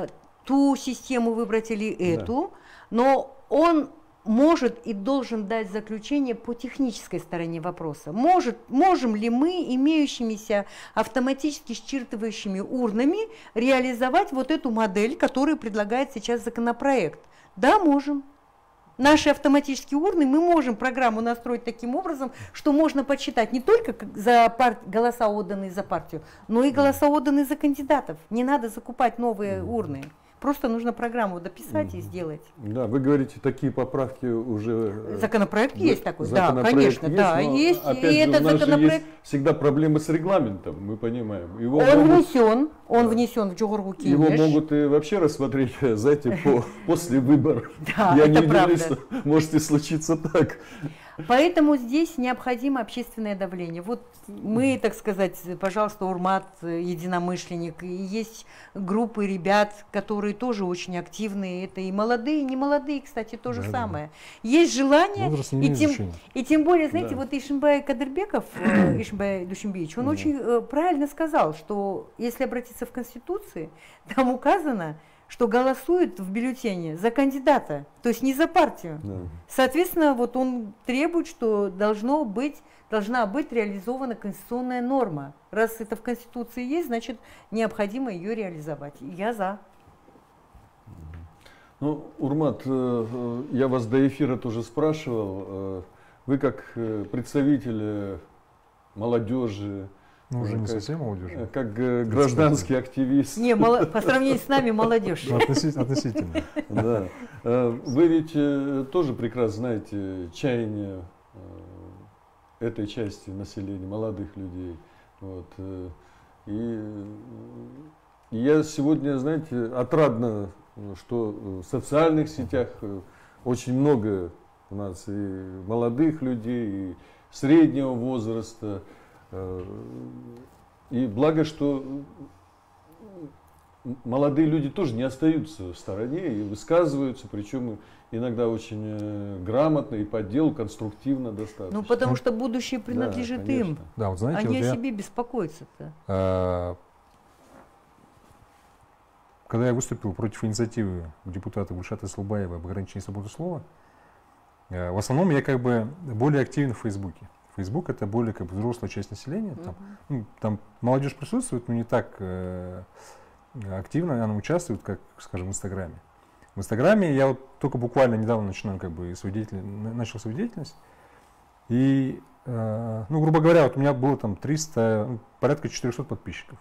ту систему выбрать или эту, да. но он может и должен дать заключение по технической стороне вопроса. Может, можем ли мы, имеющимися автоматически считывающими урнами, реализовать вот эту модель, которую предлагает сейчас законопроект? Да, можем. Наши автоматические урны, мы можем программу настроить таким образом, что можно подсчитать не только за пар... голоса, отданные за партию, но и голоса, отданные за кандидатов. Не надо закупать новые урны. Просто нужно программу дописать mm-hmm. и сделать. Да, вы говорите, такие поправки уже... Законопроект за, есть такой, законопроект да, конечно, есть, да, есть. Опять и же, этот у нас законопроект... есть всегда проблемы с регламентом, мы понимаем. Его он могут, внесен, он да. внесен в Джогургу Кенеш. Его могут и вообще рассмотреть, знаете, по, после выборов. Да, Я это не правда. удивлюсь, что можете случиться так. Поэтому здесь необходимо общественное давление. Вот мы, так сказать, пожалуйста, Урмат, единомышленник, и есть группы ребят, которые тоже очень активные. Это и молодые, и не молодые, кстати, то же да, самое. Да. Есть желание, и тем, и тем более, знаете, да. вот Ишимбай Кадырбеков, Ишимбай Душимбиевич, он да. очень правильно сказал, что если обратиться в Конституцию, там указано, что голосует в бюллетене за кандидата, то есть не за партию. Да. Соответственно, вот он требует, что должно быть, должна быть реализована конституционная норма. Раз это в Конституции есть, значит, необходимо ее реализовать. Я за. Ну, Урмат, я вас до эфира тоже спрашивал. Вы как представитель молодежи, ну, уже не как, совсем молодежь. Как гражданский активист. Не, мало, по сравнению с нами молодежь. Относительно. Да. Вы ведь тоже прекрасно знаете чаяние этой части населения, молодых людей. Вот. И я сегодня, знаете, отрадно, что в социальных сетях очень много у нас и молодых людей, и среднего возраста. И благо, что молодые люди тоже не остаются в стороне и высказываются, причем иногда очень грамотно и по делу, конструктивно достаточно. Ну, потому что будущее принадлежит да, им. Да, вот знаете, Они вот о я, себе беспокоятся-то. А, когда я выступил против инициативы депутата Гульшата Сылбаева об ограничении свободы слова, в основном я как бы более активен в Фейсбуке. Фейсбук это более как бы взрослая часть населения. Там, uh-huh. ну, там молодежь присутствует, но не так э, активно она участвует, как, скажем, в Инстаграме. В Инстаграме я вот только буквально недавно начинаю, как бы, свою деятельность, начал свою деятельность. И, э, ну, грубо говоря, вот у меня было там триста, ну, порядка четырехсот подписчиков.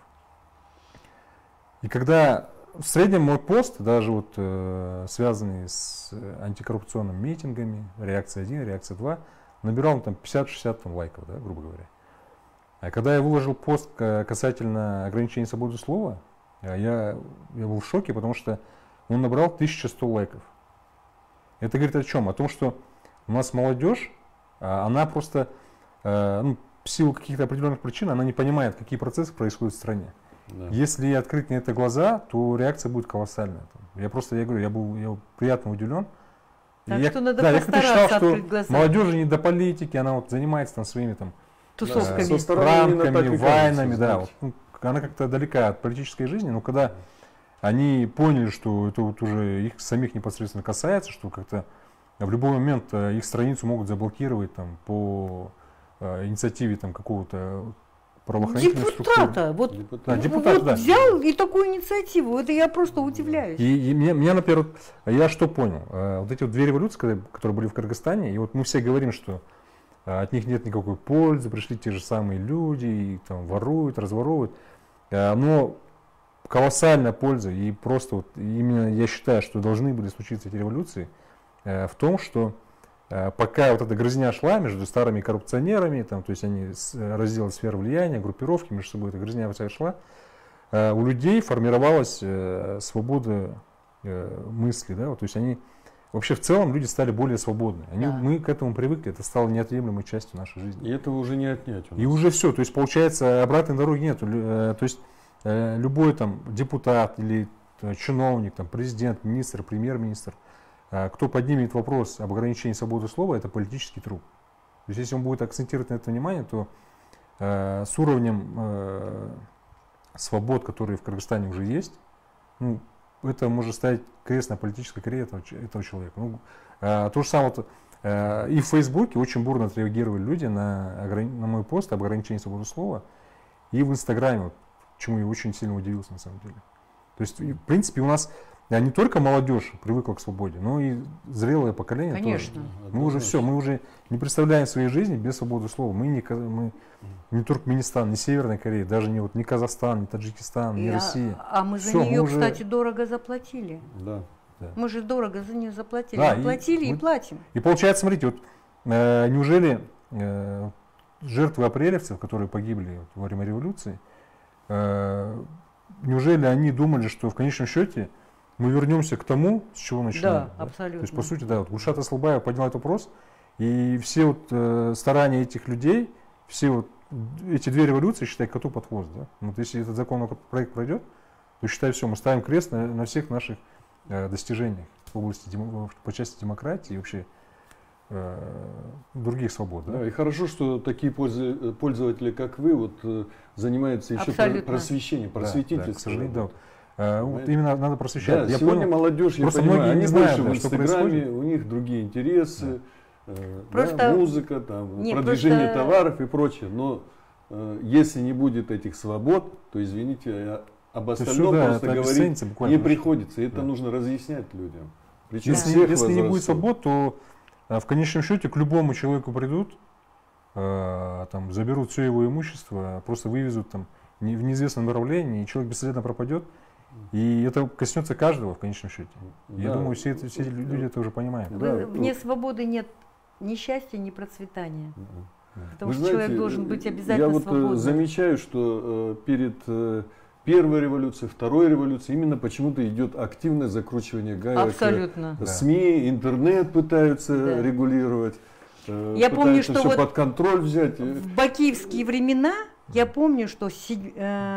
И когда в среднем мой пост, даже вот э, связанный с антикоррупционными митингами, реакция один, реакция два, набирал там пятьдесят-шестьдесят там, лайков, да, грубо говоря. А когда я выложил пост касательно ограничения свободы слова, я, я был в шоке, потому что он набрал тысячу сто лайков. Это говорит о чем? О том, что у нас молодежь, она просто, ну, в силу каких-то определенных причин, она не понимает, какие процессы происходят в стране. Да. Если открыть на это глаза, то реакция будет колоссальная. Я просто, я говорю, я был, я был приятно удивлен. Так я, что надо да, постараться я считал, открыть что глаза. Молодежи не до политики, она вот занимается там своими там тусовками, да, рамками, вайнами, да, вот, ну, она как-то далека от политической жизни, но когда они поняли, что это вот уже их самих непосредственно касается, что как-то в любой момент их страницу могут заблокировать там по э, инициативе там какого-то правоохранительной депутата, вот, Депутат. Да, ну, депутат, вот да. взял и такую инициативу, это я просто удивляюсь. И, и меня, меня, например, вот, я что понял, э, вот эти вот две революции, которые, которые были в Кыргызстане, и вот мы все говорим, что э, от них нет никакой пользы, пришли те же самые люди, и там воруют, разворовывают, э, но колоссальная польза, и просто вот именно я считаю, что должны были случиться эти революции э, в том, что пока вот эта грызня шла между старыми коррупционерами, там, то есть они разделали сферу влияния, группировки, между собой эта грызня шла, у людей формировалась свобода мысли, да, вот, то есть они вообще в целом люди стали более свободны. Они, да. Мы к этому привыкли, это стало неотъемлемой частью нашей жизни. И этого уже не отнять. И уже все, то есть получается обратной дороги нет. То есть любой там депутат или чиновник, там, президент, министр, премьер-министр, кто поднимет вопрос об ограничении свободы слова, это политический труп. То есть если он будет акцентировать на это внимание, то э, с уровнем э, свобод, которые в Кыргызстане уже есть, ну, это может ставить крест на политической карьере этого, этого человека. Ну, а, то же самое, вот, а, и в Фейсбуке очень бурно отреагировали люди на, на мой пост об ограничении свободы слова, и в Инстаграме, вот, чему я очень сильно удивился на самом деле. То есть, в принципе, у нас а не только молодежь привыкла к свободе, но и зрелое поколение Конечно. тоже. Мы уже все, мы уже не представляем своей жизни без свободы слова. Мы не, мы, не Туркменистан, не Северная Корея, даже не, вот, не Казахстан, не Таджикистан, не И, Россия. А, а мы за Всё, нее, мы уже... кстати, дорого заплатили. Да. Да. Мы же дорого за нее заплатили. Да, мы и платили и мы- платим. И получается, смотрите, вот э, неужели э, жертвы апрелевцев, которые погибли вот во время революции, э, неужели они думали, что в конечном счете мы вернемся к тому, с чего начинали? Да, абсолютно. То есть, по сути, да, вот Гульшат Аслабаева подняла этот вопрос, и все вот э, старания этих людей, все вот эти две революции, считай, коту под хвост. Да? Вот если этот законопроект пройдет, то считай, все, мы ставим крест на, на всех наших э, достижениях в области, демо- по части демократии и вообще э, других свобод. Да? Да, и хорошо, что такие пользы- пользователи, как вы, вот, э, занимаются еще про- Абсолютно. просвещением, Да, да, просветительством. к сожалению, да. Э, вот Понимаете? именно надо просвещать. Да, Я сегодня понял, молодежь, я просто понимаю, многие они не знают, больше да, в что Инстаграме, происходит. у них другие интересы, э, Просто- да, музыка, там, Не, продвижение просто- товаров и прочее. Но э, если не будет этих свобод, то, извините, а об то остальном всё, да, просто это говорить обесценится буквально. не приходится. Это Да. нужно разъяснять людям. Причем Если, всех если не будет возрастов. свобод, то э, в конечном счете к любому человеку придут, э, там, заберут все его имущество, просто вывезут там не- в неизвестном направлении, и человек бесследно пропадет. И это коснется каждого в конечном счете. Я Да. думаю, все, это, все эти люди это уже понимают. Да, Вы- Вне вот. свободы нет ни счастья, ни процветания. Потому Вы что знаете, человек должен быть э, обязательно Я вот э, свободным. замечаю, что э, перед э, первой революцией, второй революцией именно почему-то идет активное закручивание гаек. Абсолютно. Э, СМИ, интернет пытаются Да. регулировать. э, Я помню, пытаются что всё вот под контроль взять. э. В бакиевские времена я помню, что седь-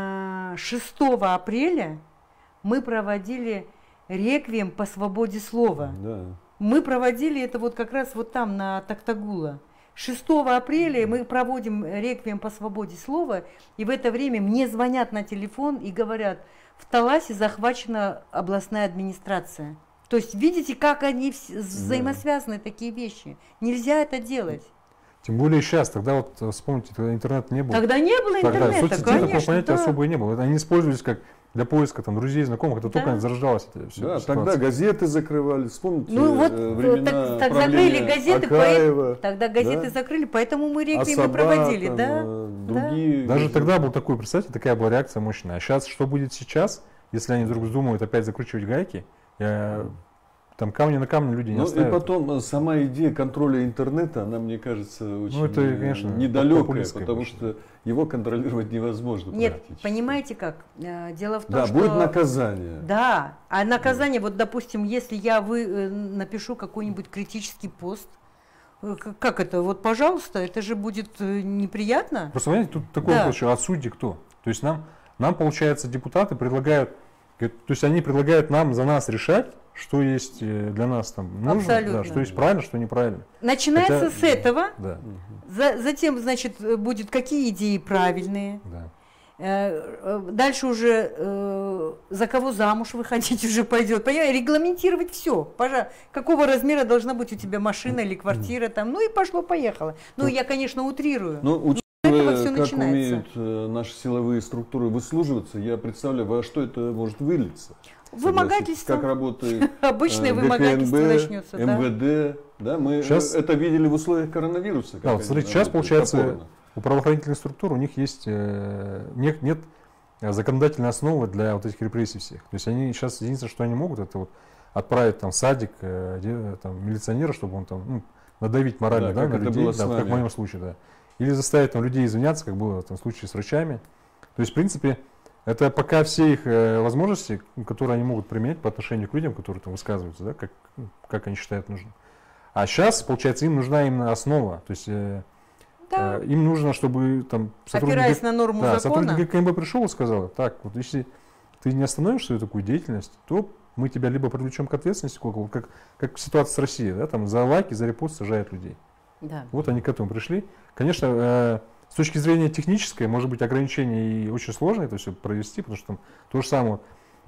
э, шестого апреля мы проводили реквием по свободе слова. Да. Мы проводили это вот как раз вот там, на Токтагула. шестого апреля мы проводим реквием по свободе слова, и в это время мне звонят на телефон и говорят, в Таласе захвачена областная администрация. То есть видите, как они вс- взаимосвязаны, такие вещи. Нельзя это делать. Тем более сейчас, тогда вот э, вспомните, тогда интернета не было. Тогда не было Тогда интернета, соцсети такого конечно. понятия да. особо и не было. Это они использовались как для поиска там, друзей, знакомых. Это Да. только зарождалось. Это всё, Да, ситуация. тогда газеты закрывали. Вспомните Ну вот, э, э, времена так- так правления закрыли газеты, Акаева, Тогда газеты да? закрыли, поэтому мы реквием и Асаба, проводили, там, да? э, другие Даже газеты. тогда был такой, представьте, такая была реакция мощная. А сейчас, что будет сейчас, если они вдруг вздумают опять закручивать гайки, я- там камни на камне люди не Ну и оставят. потом э, сама идея контроля интернета, она, мне кажется, очень это, э, конечно, недалекая, популистская потому больше. что его контролировать невозможно Нет, практически. понимаете как? Э, Дело в том, Да, что... будет наказание. Да, а наказание, вот, допустим, если я вы, э, напишу какой-нибудь критический пост, э, к- как это, вот, пожалуйста, это же будет э, неприятно. Просто, понимаете, тут такой Да. вопрос еще, а судьи кто? То есть нам, нам, получается, депутаты предлагают, говорят, то есть они предлагают нам за нас решать, что есть э, для нас там нужно, Абсолютно. да, что есть правильно, что неправильно. Начинается Хотя- с этого, Да, за- затем, значит, э, будет какие идеи правильные, да. э, э, дальше уже э, за кого замуж выходить уже пойдет, Понимаете, регламентировать все, пожалуйста, какого размера должна быть у тебя машина или квартира там, ну и пошло-поехало. Ну, я, конечно, утрирую. Но этого учитывая, всё как начинается. умеют э, наши силовые структуры выслуживаться, я представляю, во что это может вылиться. Вымогательство. Как работает Обычное э, вымогательство ГКНБ, начнется. да. МВД. Да, мы Сейчас- э, это видели в условиях коронавируса. как Да, вот они смотрите, сейчас, работают, получается, топорно. У правоохранительных структур у них есть э, нет, нет законодательной основы для вот этих репрессий всех. То есть они сейчас единственное, что они могут, это вот отправить там в садик э, де- там, милиционера, чтобы он там ну, надавить морально, Да, да, как на это людей, было с да, вот как в нами. моем случае, да. Или заставить там людей извиняться, как было там, в случае с врачами. То есть, в принципе, это пока все их э, возможности, которые они могут применять по отношению к людям, которые там высказываются, да, как, ну, как они считают нужным. А сейчас, получается, им нужна именно основа. То есть э, Да. э, им нужно, чтобы там Опираясь сотрудник, на норму да, закона. сотрудник ГКМБ пришел и сказал, так, вот если ты не остановишь свою такую деятельность, то мы тебя либо привлечем к ответственности, как, вот как, как ситуация с Россией, да, там за лайки, за репост сажают людей. Да. Вот они к этому пришли. Конечно, э, с точки зрения технической, может быть, ограничения и очень сложно это все провести, потому что там то же самое,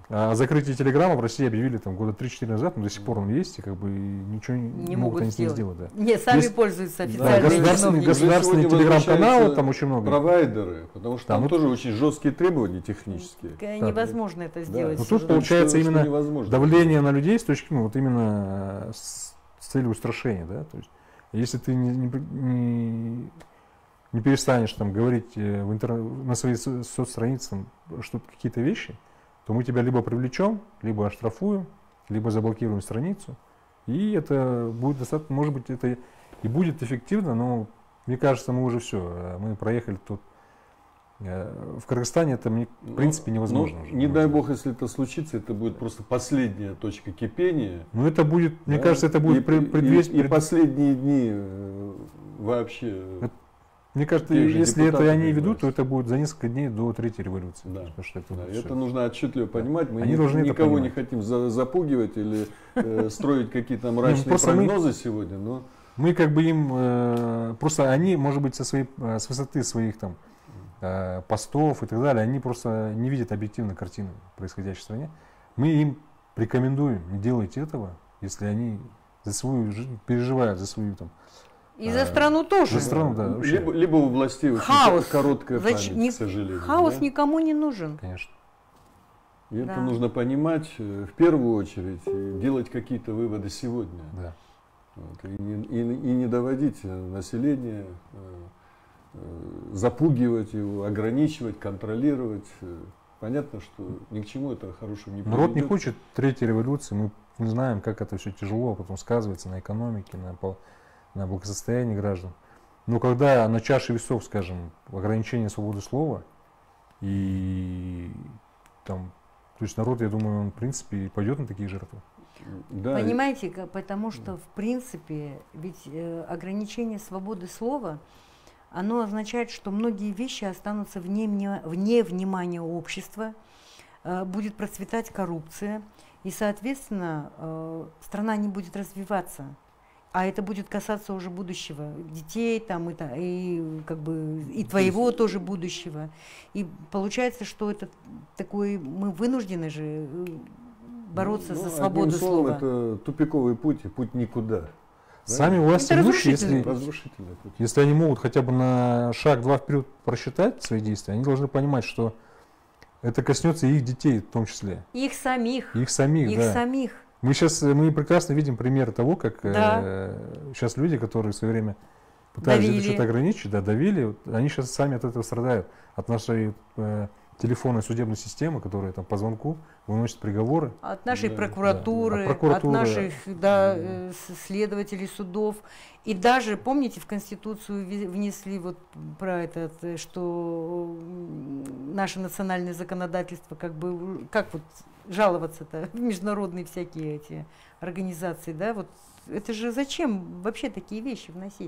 О закрытии телеграмма в России объявили там года три-четыре назад, но до сих пор он есть, и как бы ничего не, Не могут могут они с ним сделать. сделать. Да. Нет, сами Есть- пользуются Да, официальные государственные, чиновники. государственные Сегодня телеграм-каналы, возвращаются там очень много. Провайдеры, потому что Да, там ну- тоже очень жесткие требования технические. К- Невозможно это сделать. Ну, тут всё. получается Что- что именно невозможно. давление на людей с точки, ну, вот именно с, с целью устрашения, да, то есть, если ты не, не, не- не перестанешь там говорить э, в интер... на своей со- соцстранице там, что-то, какие-то вещи, то мы тебя либо привлечем, либо оштрафуем, либо заблокируем страницу, и это будет достаточно, может быть, это и будет эффективно, но мне кажется, мы уже все, мы проехали тут. э, В Кыргызстане это, мне, в принципе, Ну, невозможно. ну, уже. не дай бог, если это случится, это будет просто последняя точка кипения. Ну, это будет, мне Да, кажется, это будет и, пред- и- предвестник. и, и последние дни э, вообще. Это Мне кажется, Те же если это депутаты они ведут, то появляются. это будет за несколько дней до третьей революции. Да. Потому что это, Да, вот это всё. нужно отчетливо понимать. Мы Они ни- должны это никого не понимать. хотим за- запугивать или э, строить какие-то мрачные просто мы- прогнозы сегодня, но Мы как бы им, э, просто они, может быть, со своей, э, с высоты своих там э, постов и так далее, они просто не видят объективно картины происходящей в стране. Мы им рекомендуем, не делайте этого, если они за свою жизнь переживают, за свою там. И за А, страну тоже. за страну, да, вообще. либо, либо у властей очень Хаос. короткая Зач- память, не- к сожалению. Хаос да. никому не нужен. Конечно. И это Да. нужно понимать э, в первую очередь и делать какие-то выводы сегодня. Да. Вот, и, не, и- и не доводить э, население, э, э, запугивать его, ограничивать, контролировать. Э, Понятно, что ни к чему это хорошему не приведет. Народ не хочет третьей революции, мы не знаем, как это все тяжело потом сказывается на экономике, на, пол- на благосостоянии граждан. Но когда на чаше весов, скажем, ограничение свободы слова, и там, то есть народ, я думаю, он в принципе пойдет на такие жертвы. Да, и- Понимаете, ка- потому что в принципе ведь э, ограничение свободы слова, оно означает, что многие вещи останутся вне, вне, вне внимания общества, э, будет процветать коррупция, и, соответственно, э, страна не будет развиваться. А это будет касаться уже будущего детей, там, и, та- и, как бы, и твоего тоже будущего. И получается, что это такой, мы вынуждены же э, бороться ну, за одним свободу словом, слова. это тупиковый путь и путь никуда. Сами власти Это имущие, разрушительный если, Разрушительный путь. если они могут хотя бы на шаг-два вперед просчитать свои действия, они должны понимать, что это коснется и их детей в том числе, Их самих, и их самих. их да. самих. Мы сейчас мы прекрасно видим примеры того, как Да. э, сейчас люди, которые в свое время пытались Давили. это что-то ограничить, да, давили, вот, они сейчас сами от этого страдают, от нашей э, телефонной судебной системы, которая там по звонку выносит приговоры. От нашей Да, прокуратуры, да. От прокуратуры. от наших да, э, с- следователей судов. И даже, помните, в Конституцию ви- внесли вот про этот, э, что м, наше национальное законодательство, как бы, у- как вот жаловаться-то в международные всякие эти организации, да, вот это же зачем вообще такие вещи вносить?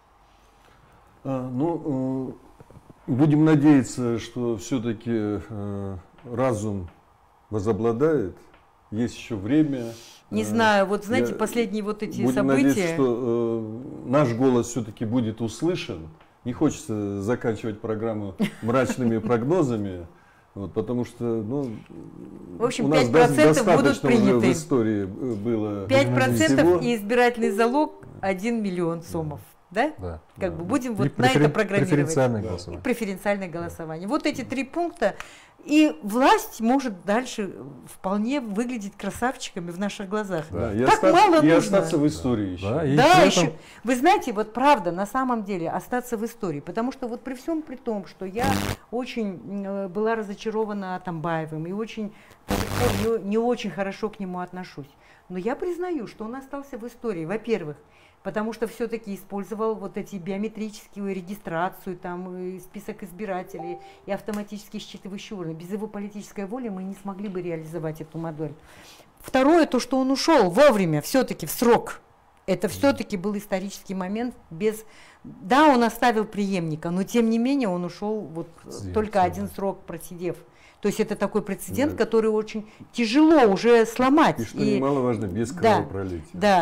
А, ну, э, будем надеяться, что все-таки э, разум возобладает. Есть еще время. Не Э, знаю, вот знаете, я- последние вот эти Будем события. надеяться, что э, наш голос все-таки будет услышан. Не хочется заканчивать программу мрачными прогнозами, вот, потому что ну, В общем, у нас пять процентов достаточно будут уже приняты. в истории э, было пять всего. процентов и избирательный залог один миллион сомов. Да? Да. Как Да. бы будем И вот на это преферен- программировать. преференциальное Да. И голосование. преференциальное голосование. Вот эти три пункта. И власть может дальше вполне выглядеть красавчиками в наших глазах. Да, и, Так остаться, мало и нужно. остаться в истории еще. Да, и Да, при еще. этом- Вы знаете, вот правда, на самом деле, остаться в истории. Потому что вот при всем при том, что я очень э, была разочарована Атамбаевым и очень до сих пор не, не очень хорошо к нему отношусь. Но я признаю, что он остался в истории. Во-первых, потому что все-таки использовал вот эти биометрическую регистрацию, там, и список избирателей и автоматические считывающие урны. Без его политической воли мы не смогли бы реализовать эту модель. Второе, то, что он ушел вовремя, все-таки в срок. Это все-таки был исторический момент без... Да, он оставил преемника, но тем не менее он ушел вот Сидел, только да. один срок просидев. То есть это такой прецедент, Да. который очень тяжело уже сломать. И что И- немаловажно, без Да, кровопролития. да.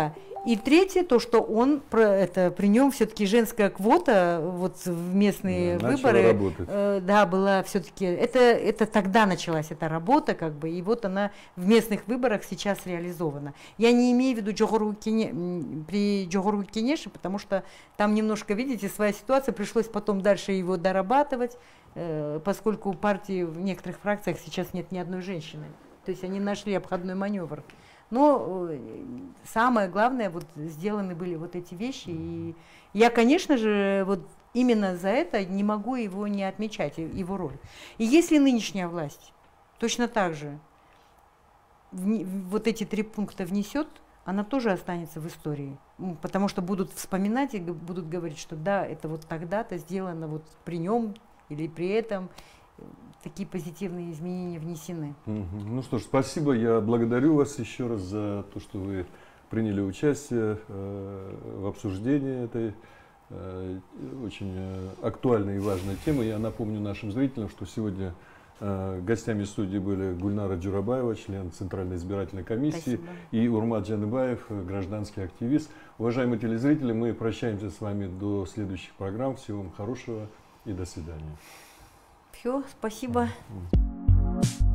И третье, то, что он, про это, при нем все-таки женская квота вот в местные Да, выборы, э, да, была все-таки, это, это тогда началась эта работа, как бы, и вот она в местных выборах сейчас реализована. Я не имею в виду Джохору Кене, при Джохору Кенеше, потому что там немножко, видите, своя ситуация, пришлось потом дальше его дорабатывать, э, поскольку у партии в некоторых фракциях сейчас нет ни одной женщины. То есть они нашли обходной маневр. Но самое главное, вот сделаны были вот эти вещи. И я, конечно же, вот именно за это не могу его не отмечать, его роль. И если нынешняя власть точно так же вот эти три пункта внесет, она тоже останется в истории. Потому что будут вспоминать и будут говорить, что да, это вот тогда-то сделано вот при нем или при этом. Такие позитивные изменения внесены. Ну что ж, спасибо. Я благодарю вас еще раз за то, что вы приняли участие э, в обсуждении этой э, очень э, актуальной и важной темы. Я напомню нашим зрителям, что сегодня э, гостями студии были Гульнара Джурабаева, член Центральной избирательной комиссии, спасибо, и Урмат Джаныбаев, гражданский активист. Уважаемые телезрители, мы прощаемся с вами до следующих программ. Всего вам хорошего и до свидания. Все, спасибо. Mm-hmm.